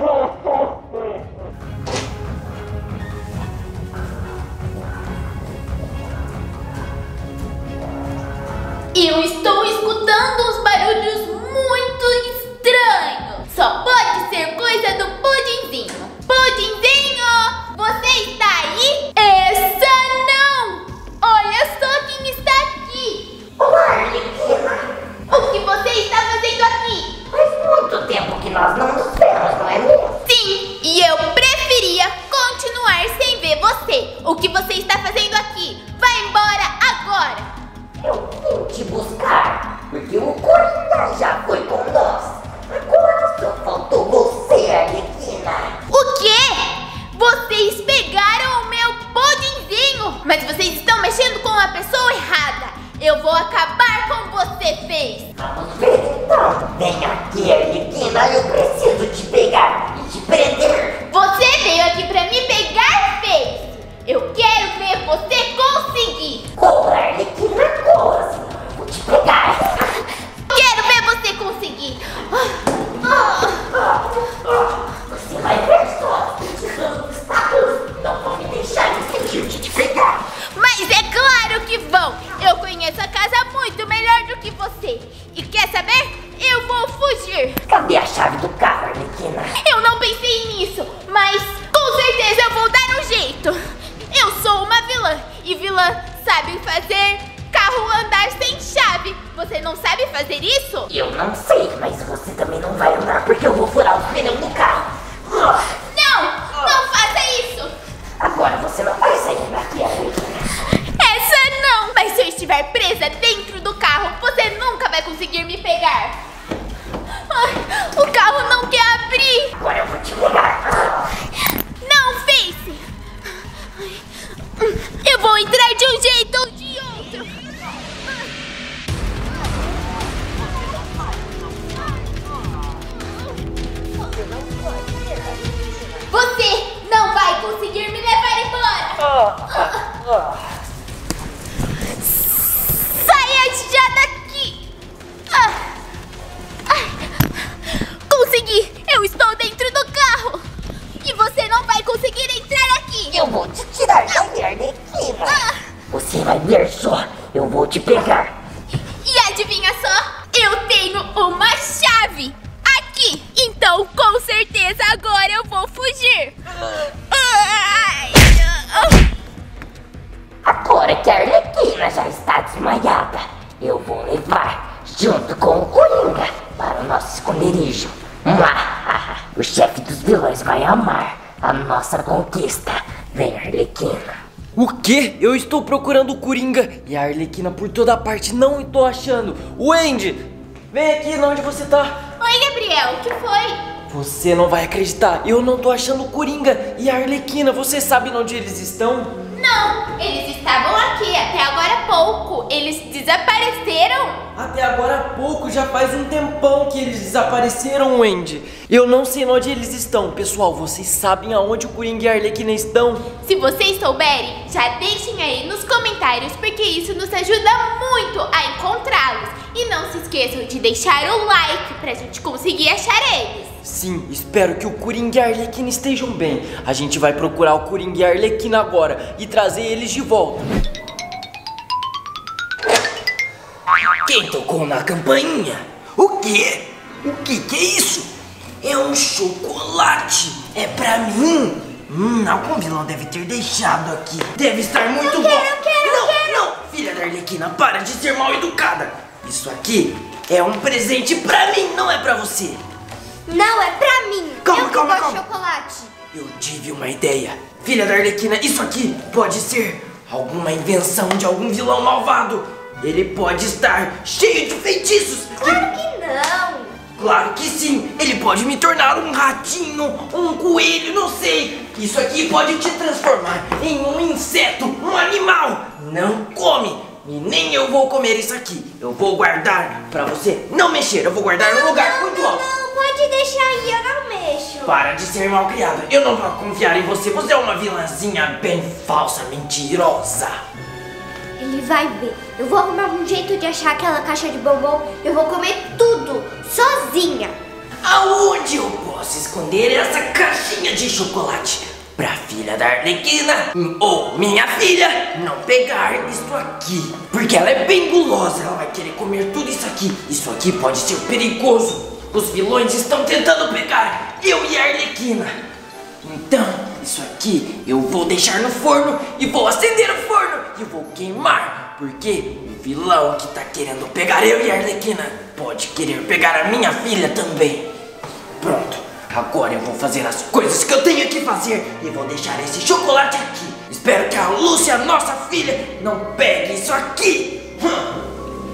Eu estou escutando uns barulhos muito estranhos. Só pode ser coisa do Pudinzinho. Pudinzinho, você está aí? Essa não! Olha só quem está aqui. Olá, Arlequina. O que você está fazendo aqui? Faz muito tempo que nós não nos vemos, não é mesmo? Sim, e eu preferia continuar sem ver você. O que você está fazendo aqui? Vai embora agora. Eu vim te buscar, porque o Coringa já foi com nós. Agora só faltou você, Arlequina. O quê? Vocês pegaram o meu Pudinzinho, mas vocês estão mexendo com a pessoa errada. Eu vou acabar com você, Face. Vamos ver então. Vem aqui, Arlequina, eu preciso te pegar e te prender. Você veio aqui pra me pegar, Face. Eu quero ver você conseguir. Corra, Arlequina, corra, senão eu vou te pegar. Quero ver você conseguir. Você vai ver só. Os obstáculos não vão me deixar conseguir te pegar. Mas é claro que vão. Eu conheço a casa muito melhor do que você. E quer saber? Eu vou fugir. Cadê a chave do carro, Arlequina? Eu não pensei nisso, mas com certeza eu vou dar um jeito. Eu sou uma vilã e vilã sabe fazer carro andar sem chave. Você não sabe fazer isso? Eu não sei, mas você também não vai andar porque eu vou furar o pneu do carro. Não, não faça isso. Agora você não vai sair daqui, Arlequina. Essa não. Mas se eu estiver presa dentro do carro, você nunca vai conseguir me pegar. Ai, o carro não quer abrir. Agora eu vou te pegar. Não, Face. Eu vou entrar de um jeito ou de outro. Você não vai conseguir me levar embora. Saia já daqui. Consegui. Eu estou dentro do carro. E você não vai conseguir entrar aqui. Eu vou te tirar daqui, Arlequina. Você vai ver só. Eu vou te pegar. E adivinha só? Eu tenho mas agora eu vou fugir. Agora que a Arlequina já está desmaiada, eu vou levar, junto com o Coringa, para o nosso esconderijo. O chefe dos vilões vai amar a nossa conquista. Vem, Arlequina. O quê? Eu estou procurando o Coringa e a Arlequina por toda parte, não estou achando. Wendy, vem aqui, onde você tá? Oi, Gabriel, o que foi? Você não vai acreditar, eu não tô achando o Coringa e a Arlequina. Você sabe onde eles estão? Não, eles estavam aqui até agora há pouco. Eles desapareceram. Até agora há pouco, já faz um tempão que eles desapareceram, Wendy. Eu não sei onde eles estão. Pessoal, vocês sabem aonde o Coringa e a Arlequina estão? Se vocês souberem, já deixem aí nos comentários, porque isso nos ajuda muito a encontrá-los. E não se esqueçam de deixar o like pra gente conseguir achar eles. Sim, espero que o Coringa e a Arlequina estejam bem. A gente vai procurar o Coringa e a Arlequina agora e trazer eles de volta. Quem tocou na campainha? O quê? O que que é isso? É um chocolate. É pra mim? Hum, algum vilão deve ter deixado aqui. Deve estar muito bom. Eu quero, eu quero, não, eu quero. não, filha da Arlequina, para de ser mal educada. Isso aqui é um presente pra mim, não é pra você. Não, é pra mim. Calma, eu que calma, gosto de calma. chocolate. Eu tive uma ideia. Filha da Arlequina, isso aqui pode ser alguma invenção de algum vilão malvado. Ele pode estar cheio de feitiços. Claro que não. Claro que sim. Ele pode me tornar um ratinho, um coelho, não sei. Isso aqui pode te transformar em um inseto, um animal. Não come. E nem eu vou comer isso aqui. Eu vou guardar pra você não mexer. Eu vou guardar num lugar muito alto. Não, pode deixar aí, eu não mexo. Para de ser mal criada. Eu não vou confiar em você. Você é uma vilãzinha bem falsa, mentirosa. Ele vai ver. Eu vou arrumar um jeito de achar aquela caixa de bombom. Eu vou comer tudo, sozinha. Aonde eu posso esconder essa caixinha de chocolate? Pra filha da Arlequina ou minha filha não pegar isso aqui. Porque ela é bem gulosa. Ela vai querer comer tudo isso aqui. Isso aqui pode ser perigoso. Os vilões estão tentando pegar eu e a Arlequina. Então, isso aqui eu vou deixar no forno e vou acender o forno e vou queimar. Porque o vilão que tá querendo pegar eu e a Arlequina pode querer pegar a minha filha também. Pronto, agora eu vou fazer as coisas que eu tenho que fazer e vou deixar esse chocolate aqui. Espero que a Lúcia, nossa filha, não pegue isso aqui. Hum.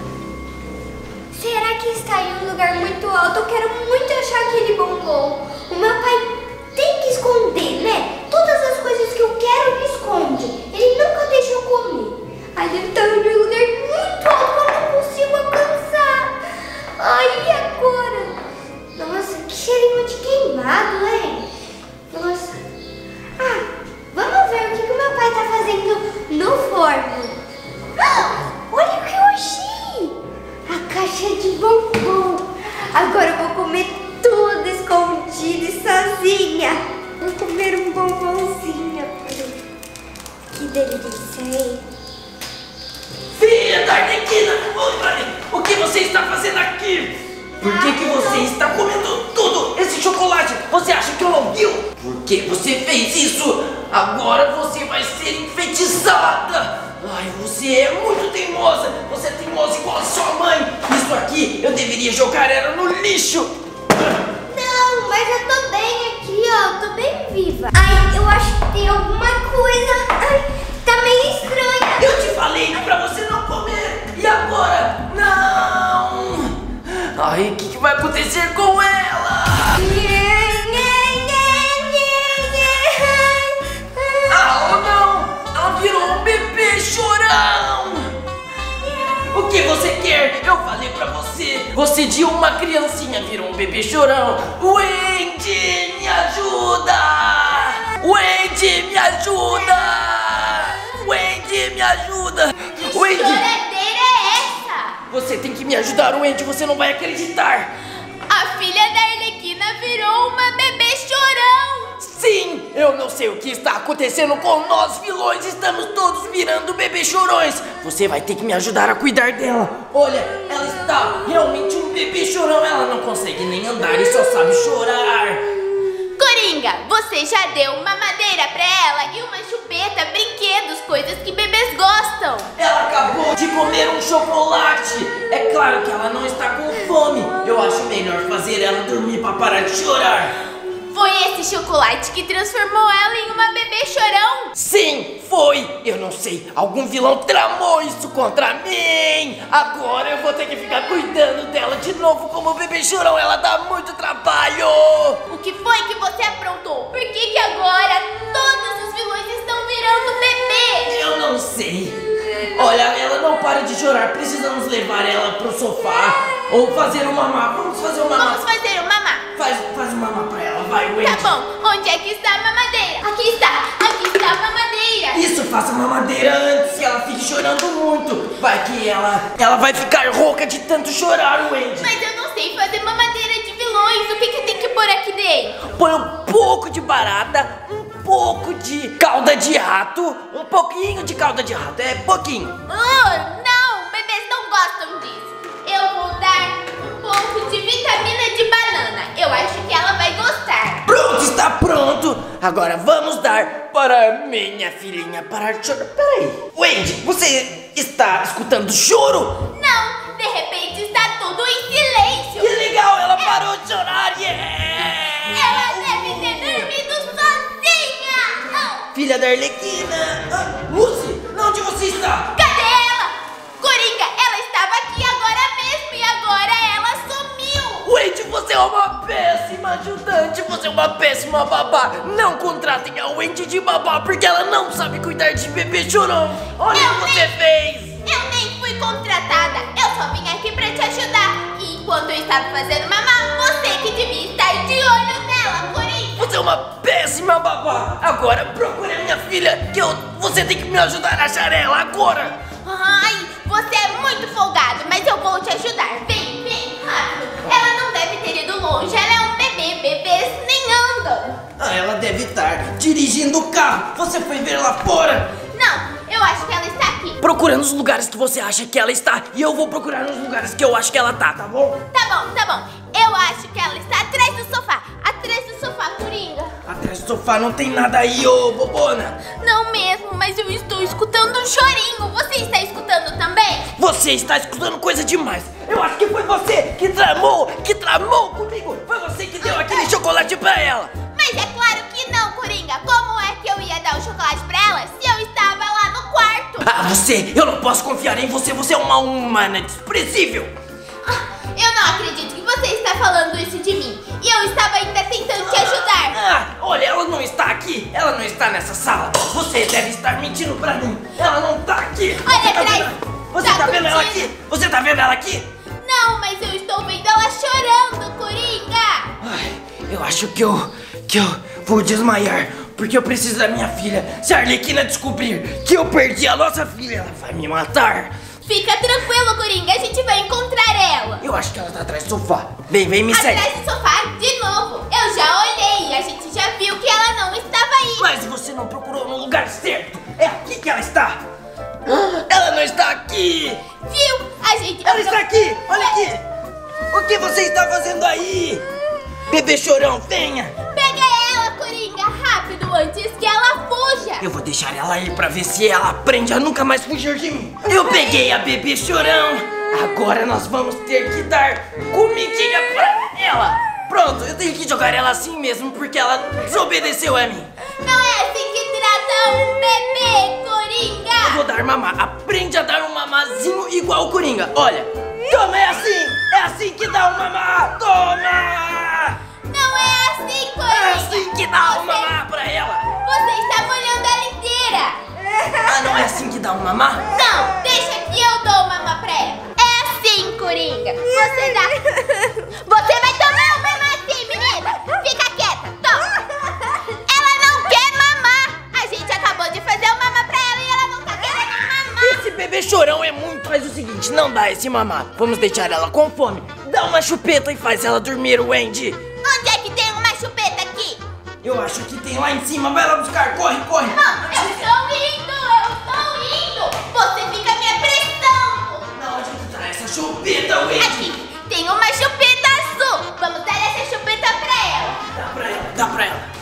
Será que está em um lugar muito alto? Eu quero muito achar aquele bombom. O meu pai tem que esconder, né? Todas as coisas que eu quero ele esconde. Ele nunca deixa eu comer. Aí ele está em um lugar muito alto que eu não consigo alcançar. Ai, e agora? Nossa, que cheirinho de queimado, hein? Nossa. Ah, vamos ver o que, que o meu pai está fazendo no forno. Ah, olha o que eu achei. A caixa de bombom. Agora eu vou comer tudo escondido e sozinha. Vou comer um bombonzinho. Que delícia, hein? Filha da Arlequina, o que você está fazendo aqui? Por que, que você está comendo tudo esse chocolate? Você acha que eu não viu? Por que você fez isso? Agora você vai ser enfeitiçada. Ai, você é muito teimosa. Você é teimosa igual a sua mãe. Isso aqui eu deveria jogar ela no lixo. Não, mas eu tô bem aqui, ó. Eu tô bem viva. Ai, eu acho que tem alguma coisa. Ai, tá meio estranha. Eu te falei pra você não comer. E agora? Não. Ai, o que, que vai acontecer com ela? Ah, oh não! Ela virou um bebê chorão! O que você quer? Eu falei pra você! Você de uma criancinha virou um bebê chorão! Wendy, me ajuda! Wendy, me ajuda! Wendy, me ajuda! Wendy! choradeira é essa? Você tem que me ajudar, Wendy, você não vai acreditar! A filha da Arlequina virou uma bebê chorão! Sim, eu não sei o que está acontecendo com nós vilões, estamos todos virando bebê chorões. Você vai ter que me ajudar a cuidar dela. Olha, ela está realmente um bebê chorão, ela não consegue nem andar e só sabe chorar. Coringa, você já deu mamadeira pra ela e uma chupeta, brinquedos, coisas que bebês gostam. Ela acabou de comer um chocolate. É claro que ela não está com fome. Eu acho melhor fazer ela dormir para parar de chorar. Foi esse chocolate que transformou ela em uma bebê chorão? Sim, foi! Eu não sei, algum vilão tramou isso contra mim! Agora eu vou ter que ficar cuidando dela de novo como bebê chorão, ela dá muito trabalho! O que foi que você aprontou? Por que que agora todos os vilões estão virando bebês? Eu não sei. Olha, ela não para de chorar, precisamos levar ela pro sofá ou fazer um mamá. Vamos fazer um mamá. Vamos fazer um mamá. Faz, faz um mamá pra ela, vai, Wendy. Tá bom, onde é que está a mamadeira? Aqui está, aqui está a mamadeira. Isso, faça mamadeira antes que ela fique chorando muito. Vai que ela, ela vai ficar rouca de tanto chorar, Wendy. Mas eu não sei fazer mamadeira de vilões. O que que tem que pôr aqui dentro? Põe um pouco de barata, um pouco de calda de rato, um pouquinho de calda de rato, é pouquinho. Oh, não, bebês não gostam disso. Eu vou dar um pouco de vitamina de banana. Eu acho que ela vai gostar. Pronto, está pronto. Agora vamos dar para minha filhinha parar de chorar. Peraí, Wendy, você está escutando choro? Não, de repente está tudo em silêncio. Que legal, ela parou de chorar, yeah! Ela deve ter dormido sozinha. Ah, Filha da Arlequina. Ah, Lucy, onde você está? cadê ela? Coringa, ela estava aqui agora mesmo e agora ela sumiu. Wendy, você é uma péssima ajudante, você é uma péssima babá. Não contratem a Wendy de babá porque ela não sabe cuidar de bebê chorão. Olha Eu o que você nem- fez. Eu nem fui contratada, eu só vim aqui pra te ajudar. E enquanto eu estava fazendo mamá, você que devia estar de olho nela, Coringa. Você é uma péssima babá. Agora procure a minha filha, que eu, você tem que me ajudar a achar ela agora. Ai, você é muito folgado, mas eu vou te ajudar. Vem, vem, rápido. Ela não deve ter ido longe, ela é um bebê, bebês nem andam. Ah, ela deve estar dirigindo o carro. Você foi ver lá fora? Não, eu acho que ela está aqui. Procura nos lugares que você acha que ela está e eu vou procurar nos lugares que eu acho que ela tá, tá bom? Tá bom, tá bom. Eu acho que ela está atrás do sofá. Atrás do sofá, Coringa. Atrás do sofá não tem nada aí, ô bobona. Não mesmo, mas eu estou escutando um chorinho. Você está escutando também? Você está escutando coisa demais. Eu acho que foi você que tramou, que tramou comigo. Foi você que deu aquele chocolate pra ela. Mas é claro que não, Coringa. Como é que eu ia dar o chocolate pra ela se eu estava lá no quarto? Ah, você, eu não posso confiar em você. Você é uma humana desprezível. Ah, eu não acredito que você está falando isso de mim. E eu estava ainda tentando te ajudar. Ah, olha, ela não está aqui. Ela não está nessa sala. Você deve estar mentindo pra mim. Ela não tá aqui. Olha Você tá atrás. vendo- Você Tá tá vendo ela curtindo. aqui? Você tá vendo ela aqui? Não, mas eu estou vendo ela chorando, Coringa. Ai, eu acho que eu, que eu vou desmaiar, porque eu preciso da minha filha. Se a Arlequina descobrir que eu perdi a nossa filha, ela vai me matar. Fica tranquilo, Coringa, a gente vai encontrar ela. Eu acho que ela tá atrás do sofá. Vem, vem, me segue. Atrás do sofá, de novo. Eu já olhei, a gente já viu que ela não estava aí. Mas você não procurou no lugar certo. É aqui que ela está. Ela não está aqui. Viu? A gente... Ela está aqui. Olha aqui. O que você está fazendo aí? Bebê chorão, venha. Pega ela, Coringa, rápido, antes que ela fuja. Eu vou deixar ela ir pra ver se ela aprende a nunca mais fugir de mim. Eu peguei a bebê chorão. Agora nós vamos ter que dar comidinha pra ela. Pronto, eu tenho que jogar ela assim mesmo porque ela desobedeceu a mim. Não é assim que trata um bebê, Eu Coringa. vou dar mamá. Aprende a dar um mamazinho igual o Coringa. Olha, toma, é assim. É assim que dá um mamá. Toma. Não é assim, É Coringa. assim que dá um Você- mamá pra ela. Você está molhando ela inteira. Ah, não é assim que dá um mamá? Não, deixa que eu dou mamá pra ela. É assim, Coringa. Você dá... Você vai tomar o mamá assim, menina. Fica quieta, toma. Ela não quer mamar. A gente acabou de fazer o mamá pra ela e ela não tá querendo mamar. Esse bebê chorão é muito... Faz o seguinte, não dá esse mamá. Vamos deixar ela com fome. Dá uma chupeta e faz ela dormir, Wendy. Onde é que tem uma chupeta aqui? Eu acho que tem lá em cima. Vai lá buscar. Corre, corre. Não, eu estou indo, eu estou indo. Você fica me apressando. Não, onde que tá essa chupeta, Wendy? Aqui, tem uma chupeta azul. Vamos dar essa chupeta pra ela. Dá pra ela, dá pra ela.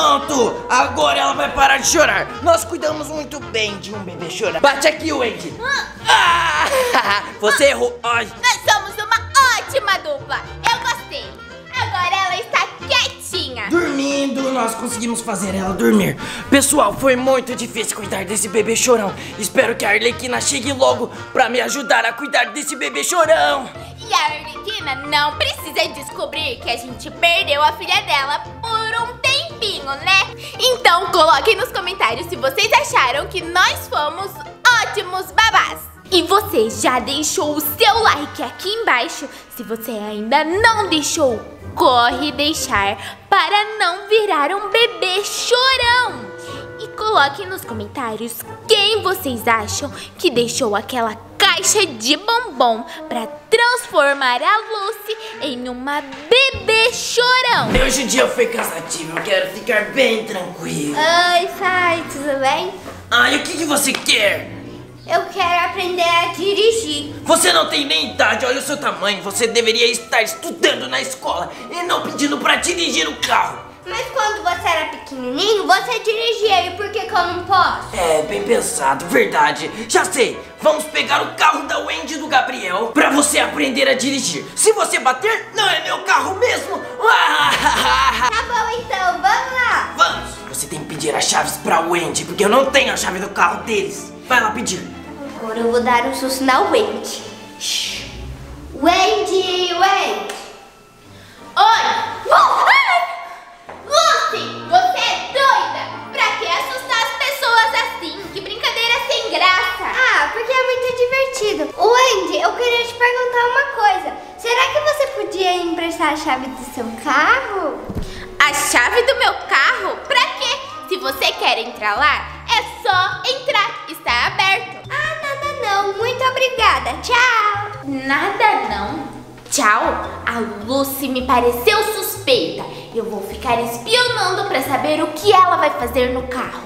Pronto! Agora ela vai parar de chorar. Nós cuidamos muito bem de um bebê chorar. Bate aqui, Wendy. Ah, você errou. Ai. Nós somos uma ótima dupla. Eu gostei. Agora ela está quietinha. Dormindo, nós conseguimos fazer ela dormir. Pessoal, foi muito difícil cuidar desse bebê chorão. Espero que a Arlequina chegue logo pra me ajudar a cuidar desse bebê chorão. E a Arlequina não precisa descobrir que a gente perdeu a filha dela por um tempinho, né? Então coloquem nos comentários se vocês acharam que nós fomos ótimos babás. E você já deixou o seu like aqui embaixo? Se você ainda não deixou, corre deixar para não virar um bebê chorão. E coloquem nos comentários quem vocês acham que deixou aquela caixa de bombom para transformar a Lucy em uma bebê chorão. Hoje o dia foi cansativo, eu quero ficar bem tranquilo. Oi, Sai, tudo bem? Ai, o que, que você quer? Eu quero aprender a dirigir. Você não tem nem idade, olha o seu tamanho. Você deveria estar estudando na escola e não pedindo pra dirigir o carro. Mas quando você era pequenininho, você dirigia, e por que que eu não posso? É, bem pensado, verdade. Já sei, vamos pegar o carro da Wendy e do Gabriel pra você aprender a dirigir. Se você bater, não é meu carro mesmo. Tá bom então, vamos lá. Vamos, você tem que pedir as chaves pra Wendy, porque eu não tenho a chave do carro deles. Vai lá pedir. Agora eu vou dar um susto na Wendy. Shhh. Wendy, Wendy. Oi! Oh, ai! Lucy, você é doida! Pra que assustar as pessoas assim? Que brincadeira sem graça! Ah, porque é muito divertido. Wendy, eu queria te perguntar uma coisa. Será que você podia emprestar a chave do seu carro? A chave do meu carro? Pra quê? Se você quer entrar lá, é só entrar. Está aberto. Ah, nada não. Muito obrigada. Tchau. Nada não. Tchau. A Lucy me pareceu suspeita. Eu vou ficar espionando pra saber o que ela vai fazer no carro.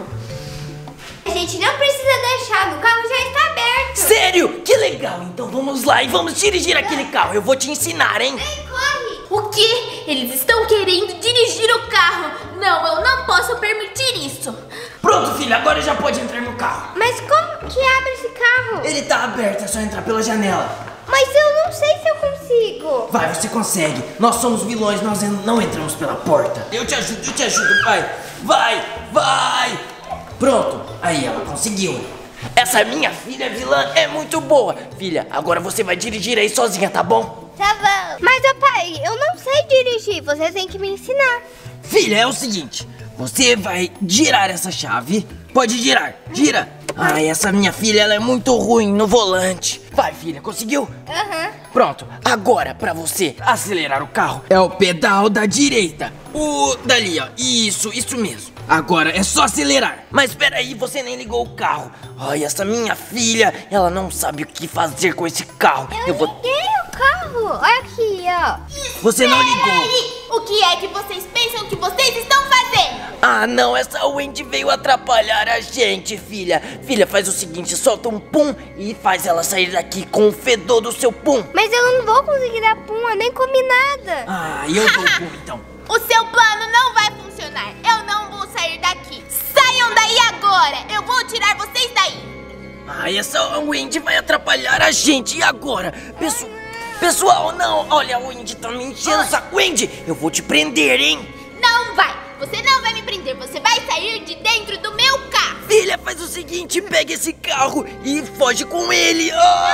A gente não precisa da chave. O carro já está aberto. Sério? Que legal. Então vamos lá e vamos dirigir aquele carro. Eu vou te ensinar, hein? Vem, corre. O quê? Eles estão querendo dirigir o carro. Não, eu não posso permitir isso. Pronto, filha. Agora já pode entrar no carro. Mas como que abre esse carro? Ele tá aberto, é só entrar pela janela. Mas eu não sei se eu consigo. Vai, você consegue. Nós somos vilões, nós não entramos pela porta. Eu te ajudo, eu te ajudo, vai. Vai, vai. Pronto. Aí, ela conseguiu. Essa minha filha vilã é muito boa. Filha, agora você vai dirigir aí sozinha, tá bom? Tá bom. Mas, ô pai, eu não sei dirigir. Você tem que me ensinar. Filha, é o seguinte. Você vai girar essa chave. Pode girar, gira. Ai, essa minha filha, ela é muito ruim no volante. Vai, filha, conseguiu? Aham. Uhum. Pronto, agora pra você acelerar o carro é o pedal da direita. O dali, ó, isso, isso mesmo. Agora é só acelerar. Mas peraí, você nem ligou o carro. Ai, essa minha filha, ela não sabe o que fazer com esse carro. Eu, Eu vou... liguei o carro. Olha aqui, ó. Você não ligou. Peraí, o que é que vocês pensam que vocês estão fazendo? Ah, não, essa Wendy veio atrapalhar a gente, filha. Filha, faz o seguinte, solta um pum e faz ela sair daqui com o fedor do seu pum. Mas eu não vou conseguir dar pum, eu nem comi nada. Ah, eu dou pum então. O seu plano não vai funcionar. Eu não vou sair daqui. Saiam daí agora. Eu vou tirar vocês daí. Ai, essa Wendy vai atrapalhar a gente. E agora? Pesso... Pessoal, não. Olha, a Wendy tá me enchendo essa... Wendy, eu vou te prender, hein? Não vai. Você não vai me prender. Você vai sair de dentro do meu carro. Filha, faz o seguinte. Pega esse carro e foge com ele.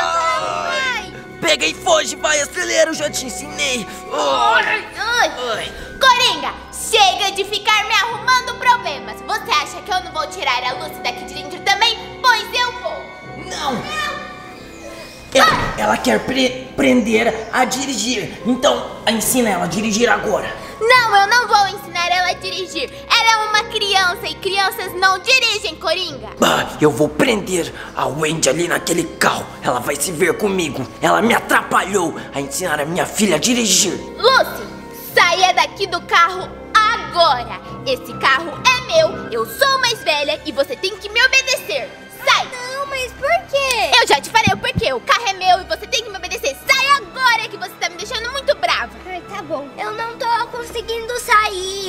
Ai. Pega e foge, vai, acelera. Eu já te ensinei. Ai. Ai. Ai. Coringa, chega de ficar me arrumando problemas. Você acha que eu não vou tirar a Lucy daqui de dentro também? Pois eu vou. Não. Ela, ela quer pre prender a dirigir. Então, ensina ela a dirigir agora. Não, eu não vou ensinar ela a dirigir. Ela é uma criança e crianças não dirigem, Coringa. Ah, eu vou prender a Wendy ali naquele carro. Ela vai se ver comigo. Ela me atrapalhou a ensinar a minha filha a dirigir. Lucy, saia daqui do carro agora. Esse carro é meu, eu sou mais velha e você tem que me obedecer. Sai! Não, mas por quê? Eu já te falei o porquê. O carro é meu e você tem que me obedecer. Sai agora que você tá me deixando muito brava. Ai, tá bom. Eu não tô conseguindo sair. Como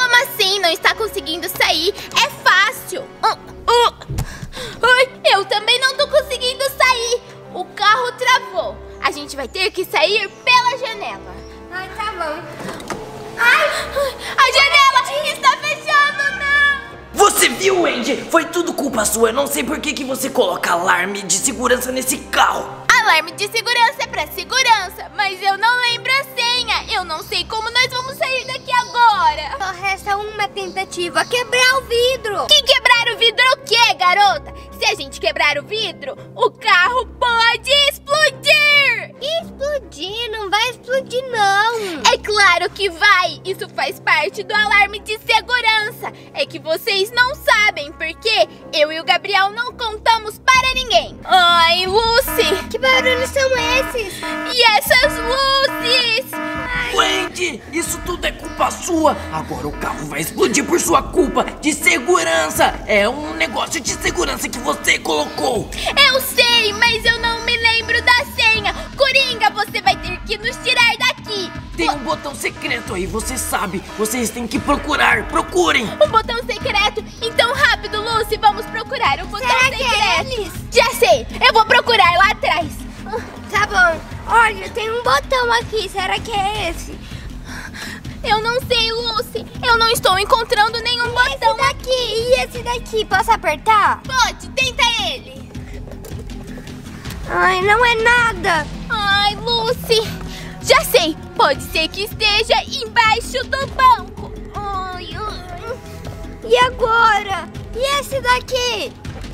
Como assim? Não está conseguindo sair? É fácil. Uh, uh. Ai, eu também não tô conseguindo sair. O carro travou. A gente vai ter que sair pela janela. Ai, tá bom. Ai, a janela está fechando, não. Você viu, Andy? Foi tudo culpa sua. Eu não sei por que, que você coloca alarme de segurança nesse carro. Alarme de segurança é pra segurança, mas eu não lembro a senha. Eu não sei como nós vamos sair daqui agora. Só resta uma tentativa, quebrar o vidro. Que quebrar o vidro o quê, garota? Se a gente quebrar o vidro, o carro pode explodir. Explodir? Não vai explodir, não. É claro que vai. Isso faz parte do alarme de segurança. É que vocês não sabem, porque eu e o Gabriel não contamos para ninguém. Ai, Lucy. Que barulhos são esses? E essas luzes? Wendy, isso tudo é culpa sua. Agora o carro vai explodir por sua culpa de segurança. É um negócio de segurança que você colocou. Eu sei, mas eu não me lembro da senha. Coringa, você vai ter que nos tirar daqui. Tem um botão secreto aí, você sabe. Vocês têm que procurar, procurem. Um botão secreto? Então rápido, Lucy, vamos procurar o botão Será que secreto. é eles? Já sei, eu vou procurar lá atrás. Tá bom. Olha, tem um botão aqui. Será que é esse? Eu não sei, Lucy. Eu não estou encontrando nenhum botão. Esse daqui e esse daqui. Posso apertar? Pode, tenta ele. Ai, não é nada. Ai, Lucy. Já sei, pode ser que esteja embaixo do banco. Ai, ai. E agora? E esse daqui?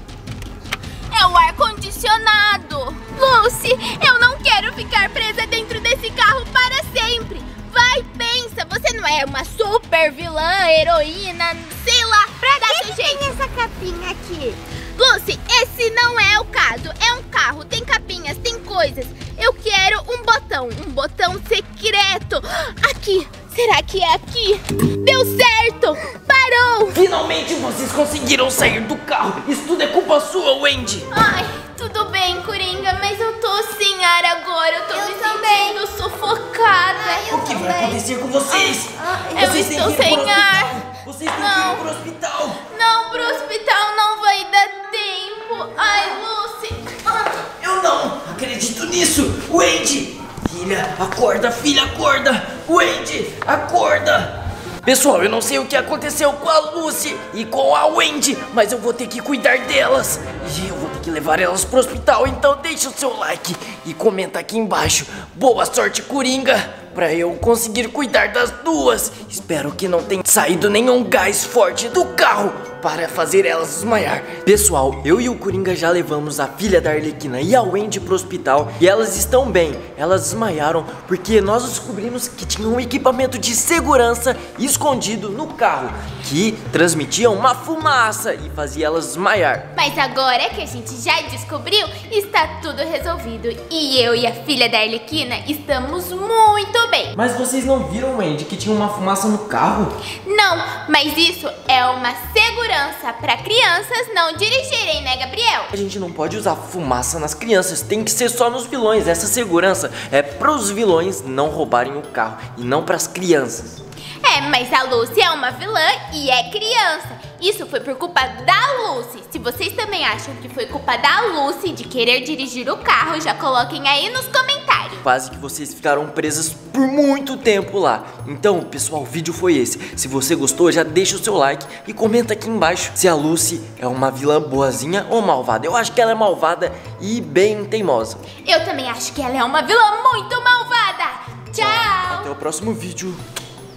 É o ar-condicionado. Lucy, eu não quero ficar presa dentro desse carro para sempre. Vai, pensa, você não é uma super vilã, heroína, sei lá, pra dar seu jeito. Tem essa capinha aqui. Lucy, esse não é o caso. É um carro, tem capinhas, tem coisas. Eu quero um botão, um botão secreto. Aqui, será que é aqui? Deu certo, parou. Finalmente vocês conseguiram sair do carro. Isso tudo é culpa sua, Wendy. Ai, tudo bem, Coringa, mas eu tô sem ar agora. Eu tô Eu me também. sentindo sufocada. Ai, eu O que vai também. acontecer com vocês? eu Vocês têm estou que ir sem pro ar. hospital. Vocês têm Não. que ir pro hospital. Não, pro hospital não vai dar tempo. Ai, Lucy. Ah. Eu não acredito nisso. Wendy, filha, acorda, filha, acorda. Wendy, acorda. Pessoal, eu não sei o que aconteceu com a Lucy e com a Wendy, mas eu vou ter que cuidar delas. E eu vou ter que levar elas pro hospital, então deixa o seu like e comenta aqui embaixo. Boa sorte, Coringa, pra eu conseguir cuidar das duas. Espero que não tenha saído nenhum gás forte do carro para fazer elas desmaiar. Pessoal, eu e o Coringa já levamos a filha da Arlequina e a Wendy pro hospital e elas estão bem. Elas desmaiaram porque nós descobrimos que tinha um equipamento de segurança escondido no carro que transmitia uma fumaça e fazia elas desmaiar. Mas agora que a gente já descobriu, está tudo resolvido. E eu e a filha da Arlequina estamos muito bem. Mas vocês não viram, Wendy, que tinha uma fumaça no carro? Não, mas isso é uma segurança para crianças não dirigirem, né, Gabriel? A gente não pode usar fumaça nas crianças, tem que ser só nos vilões. Essa segurança é para os vilões não roubarem o carro e não para as crianças. É, mas a Lucy é uma vilã e é criança. Isso foi por culpa da Lucy. Se vocês também acham que foi culpa da Lucy de querer dirigir o carro, já coloquem aí nos comentários. Quase que vocês ficaram presas por muito tempo lá. Então, pessoal, o vídeo foi esse. Se você gostou, já deixa o seu like e comenta aqui embaixo se a Lucy é uma vilã boazinha ou malvada. Eu acho que ela é malvada e bem teimosa. Eu também acho que ela é uma vilã muito malvada. Tchau! Até o próximo vídeo.